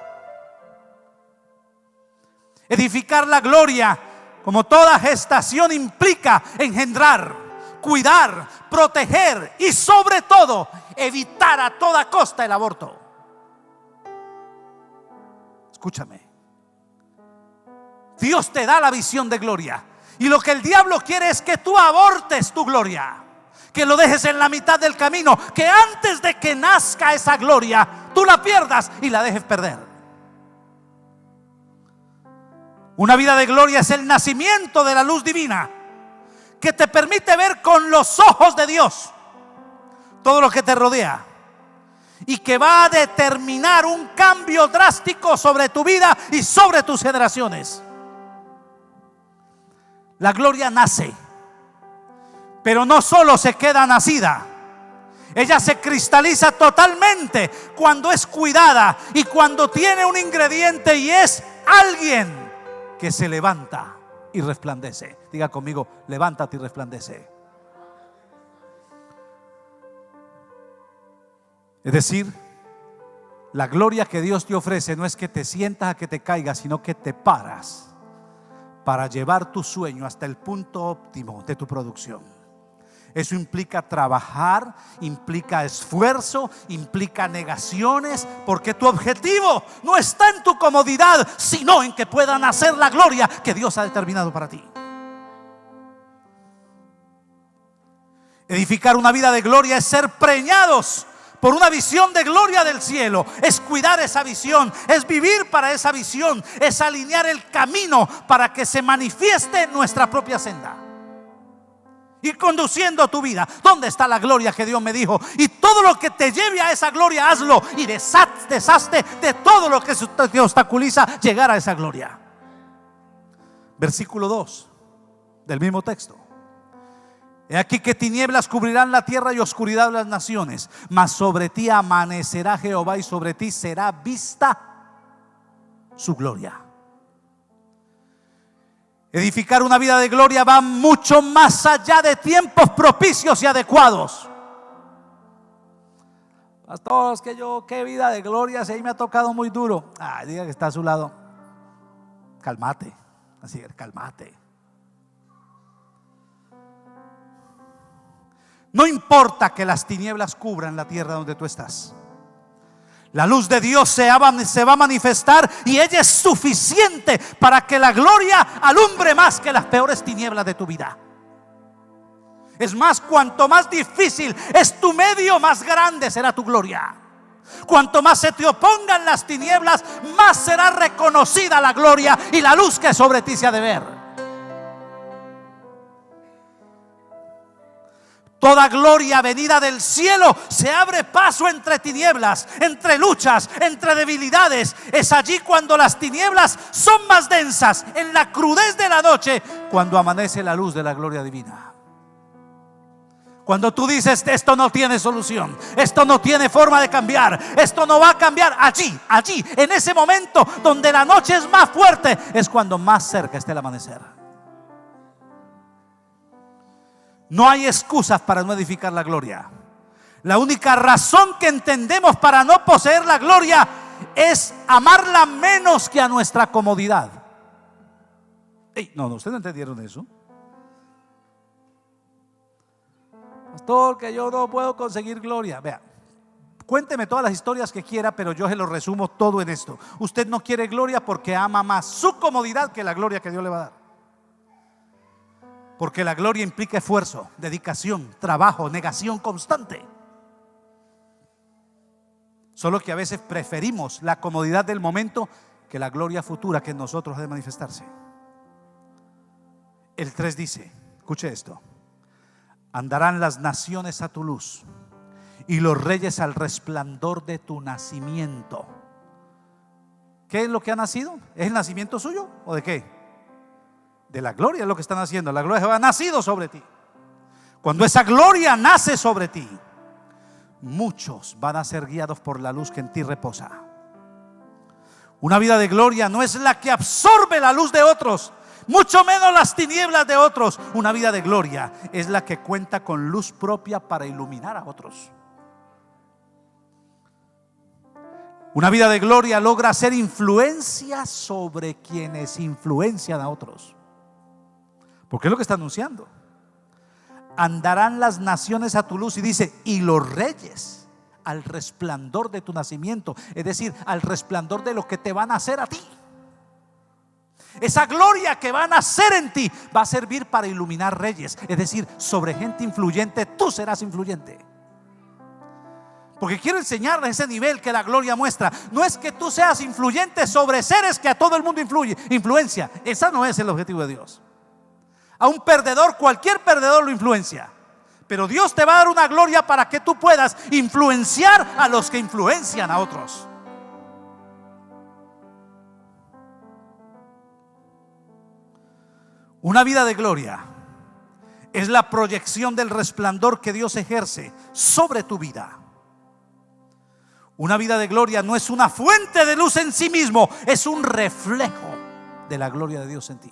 Edificar la gloria, como toda gestación, implica engendrar, cuidar, proteger y sobre todo evitar a toda costa el aborto. Escúchame, Dios te da la visión de gloria y lo que el diablo quiere es que tú abortes tu gloria, que lo dejes en la mitad del camino, que antes de que nazca esa gloria tú la pierdas y la dejes perder. Una vida de gloria es el nacimiento de la luz divina que te permite ver con los ojos de Dios todo lo que te rodea y que va a determinar un cambio drástico sobre tu vida y sobre tus generaciones. La gloria nace, pero no solo se queda nacida. Ella se cristaliza totalmente cuando es cuidada y cuando tiene un ingrediente y es alguien que se levanta y resplandece. Diga conmigo, levántate y resplandece. Es decir, la gloria que Dios te ofrece no es que te sientas a que te caigas, sino que te paras para llevar tu sueño hasta el punto óptimo de tu producción. Eso implica trabajar, implica esfuerzo, implica negaciones, porque tu objetivo no está en tu comodidad, sino en que pueda nacer la gloria que Dios ha determinado para ti. Edificar una vida de gloria es ser preñados por una visión de gloria del cielo, es cuidar esa visión, es vivir para esa visión, es alinear el camino para que se manifieste en nuestra propia senda. Ir conduciendo tu vida. ¿Dónde está la gloria que Dios me dijo? Y todo lo que te lleve a esa gloria, hazlo. Y deshazte de todo lo que te obstaculiza llegar a esa gloria. Versículo dos del mismo texto. He aquí que tinieblas cubrirán la tierra y oscuridad las naciones, mas sobre ti amanecerá Jehová y sobre ti será vista su gloria. Edificar una vida de gloria va mucho más allá de tiempos propicios y adecuados. Pastor, es que yo, qué vida de gloria, si ahí me ha tocado muy duro. Ah, diga que está a su lado. Calmate, así que calmate. No importa que las tinieblas cubran la tierra donde tú estás. La luz de Dios se va a manifestar y ella es suficiente para que la gloria alumbre más que las peores tinieblas de tu vida. Es más, cuanto más difícil es tu medio, más grande será tu gloria. Cuanto más se te opongan las tinieblas, más será reconocida la gloria y la luz que sobre ti se ha de ver. Toda gloria venida del cielo se abre paso entre tinieblas, entre luchas, entre debilidades. Es allí cuando las tinieblas son más densas, en la crudez de la noche, cuando amanece la luz de la gloria divina. Cuando tú dices, esto no tiene solución, esto no tiene forma de cambiar, esto no va a cambiar, allí, allí, en ese momento donde la noche es más fuerte, es cuando más cerca está el amanecer. No hay excusas para no edificar la gloria. La única razón que entendemos para no poseer la gloria es amarla menos que a nuestra comodidad. Ey, no, no, ustedes no entendieron eso. Pastor, que yo no puedo conseguir gloria. Vea, cuénteme todas las historias que quiera, pero yo se lo resumo todo en esto. Usted no quiere gloria porque ama más su comodidad que la gloria que Dios le va a dar. Porque la gloria implica esfuerzo, dedicación, trabajo, negación constante. Solo que a veces preferimos la comodidad del momento que la gloria futura que en nosotros ha de manifestarse. El tres dice, escuche esto: andarán las naciones a tu luz y los reyes al resplandor de tu nacimiento. ¿Qué es lo que ha nacido? ¿Es el nacimiento suyo o de qué? De la gloria es lo que están haciendo. La gloria de Jehová ha nacido sobre ti. Cuando esa gloria nace sobre ti, muchos van a ser guiados por la luz que en ti reposa. Una vida de gloria no es la que absorbe la luz de otros, mucho menos las tinieblas de otros. Una vida de gloria es la que cuenta con luz propia para iluminar a otros. Una vida de gloria logra hacer influencia sobre quienes influencian a otros. Porque es lo que está anunciando. Andarán las naciones a tu luz, y dice, y los reyes al resplandor de tu nacimiento. Es decir, al resplandor de lo que te van a hacer a ti. Esa gloria que va a nacer en ti va a servir para iluminar reyes. Es decir, sobre gente influyente tú serás influyente. Porque quiero enseñarles ese nivel que la gloria muestra. No es que tú seas influyente sobre seres que a todo el mundo influye, influencia. Esa no es el objetivo de Dios. A un perdedor, cualquier perdedor lo influencia. Pero Dios te va a dar una gloria para que tú puedas influenciar a los que influencian a otros. Una vida de gloria es la proyección del resplandor que Dios ejerce sobre tu vida. Una vida de gloria no es una fuente de luz en sí mismo, es un reflejo de la gloria de Dios en ti.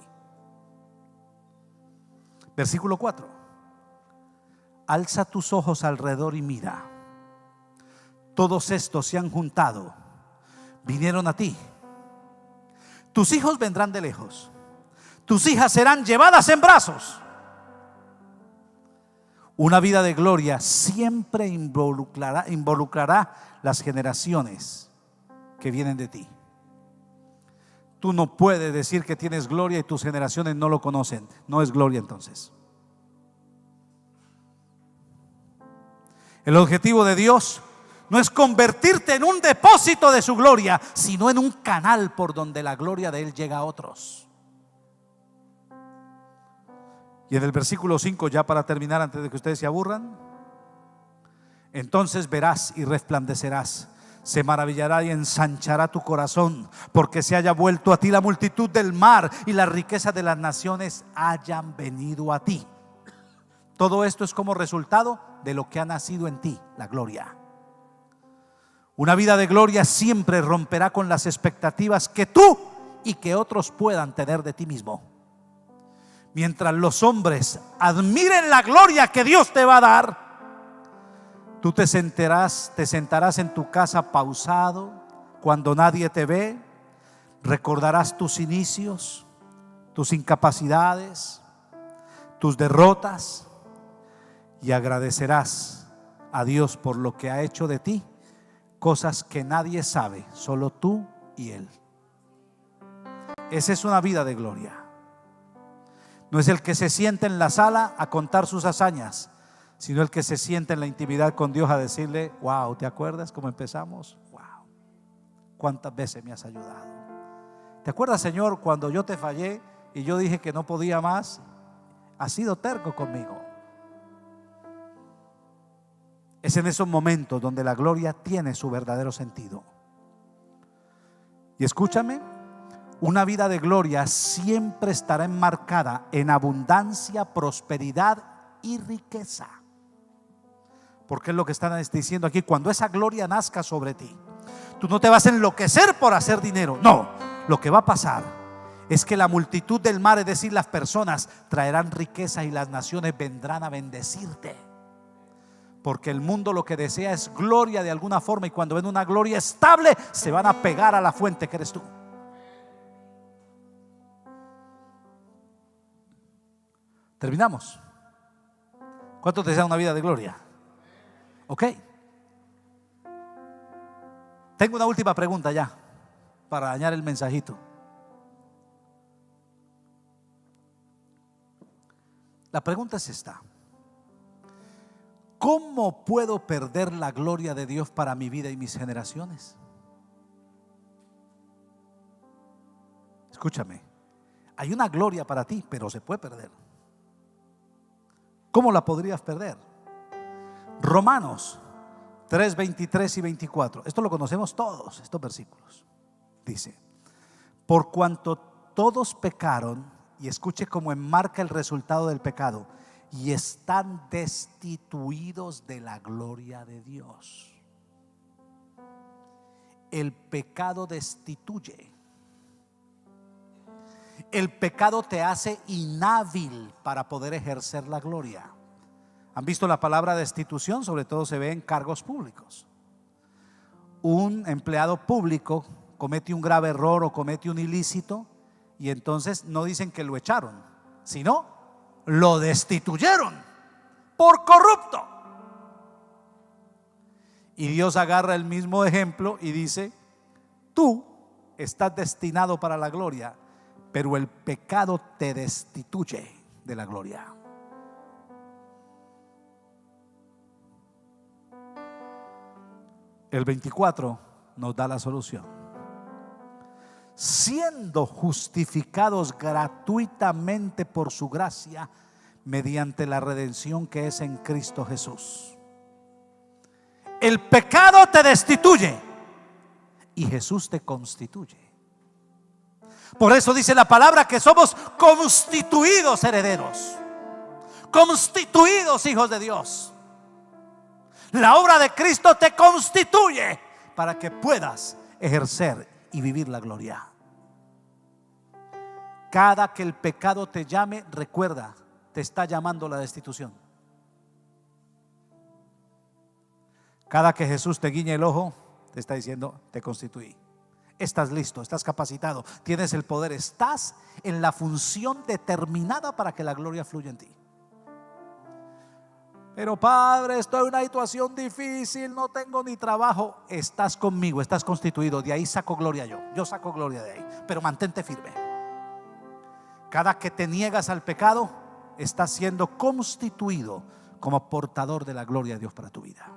Versículo cuatro: alza tus ojos alrededor y mira, todos estos se han juntado, vinieron a ti. Tus hijos vendrán de lejos, tus hijas serán llevadas en brazos. Una vida de gloria siempre involucrará, involucrará las generaciones que vienen de ti. Tú no puedes decir que tienes gloria y tus generaciones no lo conocen. No es gloria entonces. El objetivo de Dios no es convertirte en un depósito de su gloria, sino en un canal por donde la gloria de Él llega a otros. Y en el versículo cinco, ya para terminar, antes de que ustedes se aburran: entonces verás y resplandecerás, se maravillará y ensanchará tu corazón, porque se haya vuelto a ti la multitud del mar y la riqueza de las naciones hayan venido a ti. Todo esto es como resultado de lo que ha nacido en ti, la gloria. Una vida de gloria siempre romperá con las expectativas que tú y que otros puedan tener de ti mismo. Mientras los hombres admiren la gloria que Dios te va a dar, tú te sentarás, te sentarás en tu casa pausado cuando nadie te ve, recordarás tus inicios, tus incapacidades, tus derrotas, y agradecerás a Dios por lo que ha hecho de ti, cosas que nadie sabe, solo tú y Él. Esa es una vida de gloria. No es el que se sienta en la sala a contar sus hazañas, sino el que se sienta en la intimidad con Dios a decirle: wow, ¿te acuerdas cómo empezamos? Wow, ¿cuántas veces me has ayudado? ¿Te acuerdas, Señor, cuando yo te fallé y yo dije que no podía más? Has sido terco conmigo. Es en esos momentos donde la gloria tiene su verdadero sentido. Y escúchame, una vida de gloria siempre estará enmarcada en abundancia, prosperidad y riqueza. Porque es lo que están diciendo aquí: cuando esa gloria nazca sobre ti, tú no te vas a enloquecer por hacer dinero. No, lo que va a pasar es que la multitud del mar, es decir, las personas, traerán riqueza y las naciones vendrán a bendecirte. Porque el mundo lo que desea es gloria de alguna forma, y cuando ven una gloria estable se van a pegar a la fuente que eres tú. Terminamos. ¿Cuántos desean una vida de gloria? Ok. Tengo una última pregunta ya para dañar el mensajito. La pregunta es esta: ¿cómo puedo perder la gloria de Dios para mi vida y mis generaciones? Escúchame, hay una gloria para ti, pero se puede perder. ¿Cómo la podrías perder? Romanos tres, veintitrés y veinticuatro. Esto lo conocemos todos, estos versículos. Dice: por cuanto todos pecaron, y escuche cómo enmarca el resultado del pecado, y están destituidos de la gloria de Dios. El pecado destituye. El pecado te hace inhábil para poder ejercer la gloria. ¿Han visto la palabra destitución? Sobre todo se ve en cargos públicos. Un empleado público comete un grave error o comete un ilícito, y entonces no dicen que lo echaron, sino lo destituyeron por corrupto. Y Dios agarra el mismo ejemplo y dice: tú estás destinado para la gloria, pero el pecado te destituye de la gloria. El veinticuatro nos da la solución: siendo justificados gratuitamente por su gracia, mediante la redención que es en Cristo Jesús. El pecado te destituye y Jesús te constituye. Por eso dice la palabra que somos constituidos herederos, constituidos hijos de Dios. La obra de Cristo te constituye para que puedas ejercer y vivir la gloria. Cada que el pecado te llame, recuerda, te está llamando la destitución. Cada que Jesús te guiñe el ojo, te está diciendo: te constituí. Estás listo, estás capacitado, tienes el poder, estás en la función determinada para que la gloria fluya en ti. Pero Padre, estoy en una situación difícil, no tengo ni trabajo. Estás conmigo, estás constituido. De ahí saco gloria yo. Yo saco gloria de ahí. Pero mantente firme. Cada que te niegas al pecado, estás siendo constituido como portador de la gloria de Dios para tu vida.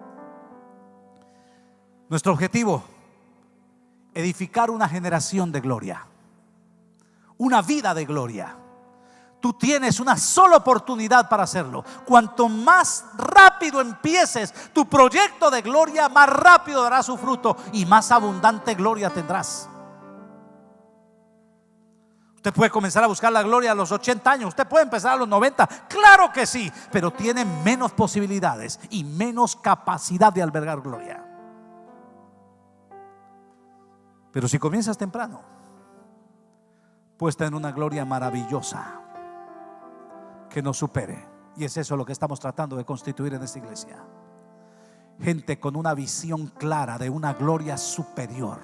Nuestro objetivo: edificar una generación de gloria, una vida de gloria. Tú tienes una sola oportunidad para hacerlo. Cuanto más rápido empieces tu proyecto de gloria, más rápido dará su fruto y más abundante gloria tendrás. Usted puede comenzar a buscar la gloria a los ochenta años, usted puede empezar a los noventa, claro que sí, pero tiene menos posibilidades y menos capacidad de albergar gloria. Pero si comienzas temprano, puedes tener una gloria maravillosa que nos supere. Y es eso lo que estamos tratando de constituir en esta iglesia. Gente con una visión clara de una gloria superior.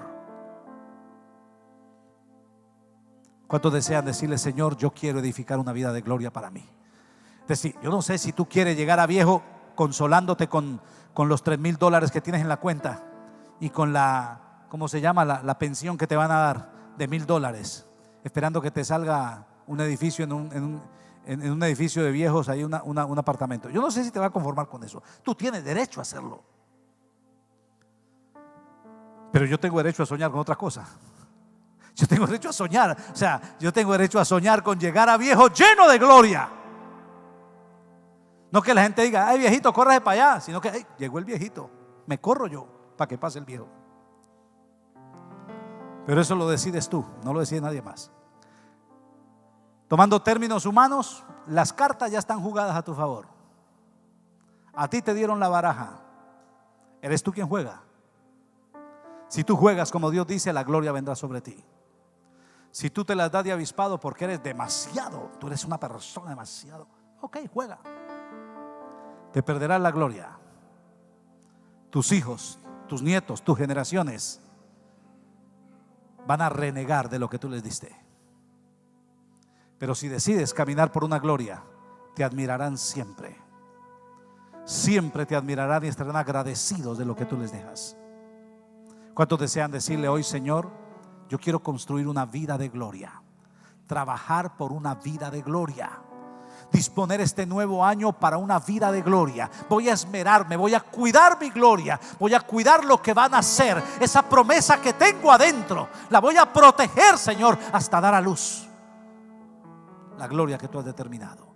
¿Cuántos desean decirle: Señor, yo quiero edificar una vida de gloria para mí? Es decir, yo no sé si tú quieres llegar a viejo consolándote con, con los tres mil dólares que tienes en la cuenta y con la, ¿cómo se llama? La, la pensión que te van a dar de mil dólares, esperando que te salga un edificio en un, en un, en, en un edificio de viejos, ahí una, una, un apartamento. Yo no sé si te va a conformar con eso. Tú tienes derecho a hacerlo, pero yo tengo derecho a soñar con otra cosa. Yo tengo derecho a soñar, o sea, yo tengo derecho a soñar con llegar a viejo lleno de gloria. No que la gente diga: ay, viejito, córrase para allá, sino que ay, llegó el viejito, me corro yo para que pase el viejo. Pero eso lo decides tú, no lo decide nadie más. Tomando términos humanos, las cartas ya están jugadas a tu favor. A ti te dieron la baraja, eres tú quien juega. Si tú juegas como Dios dice, la gloria vendrá sobre ti. Si tú te las das de avispado porque eres demasiado, tú eres una persona demasiado, ok, juega. Te perderás la gloria. Tus hijos, tus nietos, tus generaciones van a renegar de lo que tú les diste. Pero si decides caminar por una gloria, te admirarán siempre. Siempre te admirarán y estarán agradecidos de lo que tú les dejas. ¿Cuántos desean decirle hoy: Señor, yo quiero construir una vida de gloria, trabajar por una vida de gloria, disponer este nuevo año para una vida de gloria? Voy a esmerarme, voy a cuidar mi gloria, voy a cuidar lo que van a hacer, esa promesa que tengo adentro, la voy a proteger, Señor, hasta dar a luz la gloria que tú has determinado.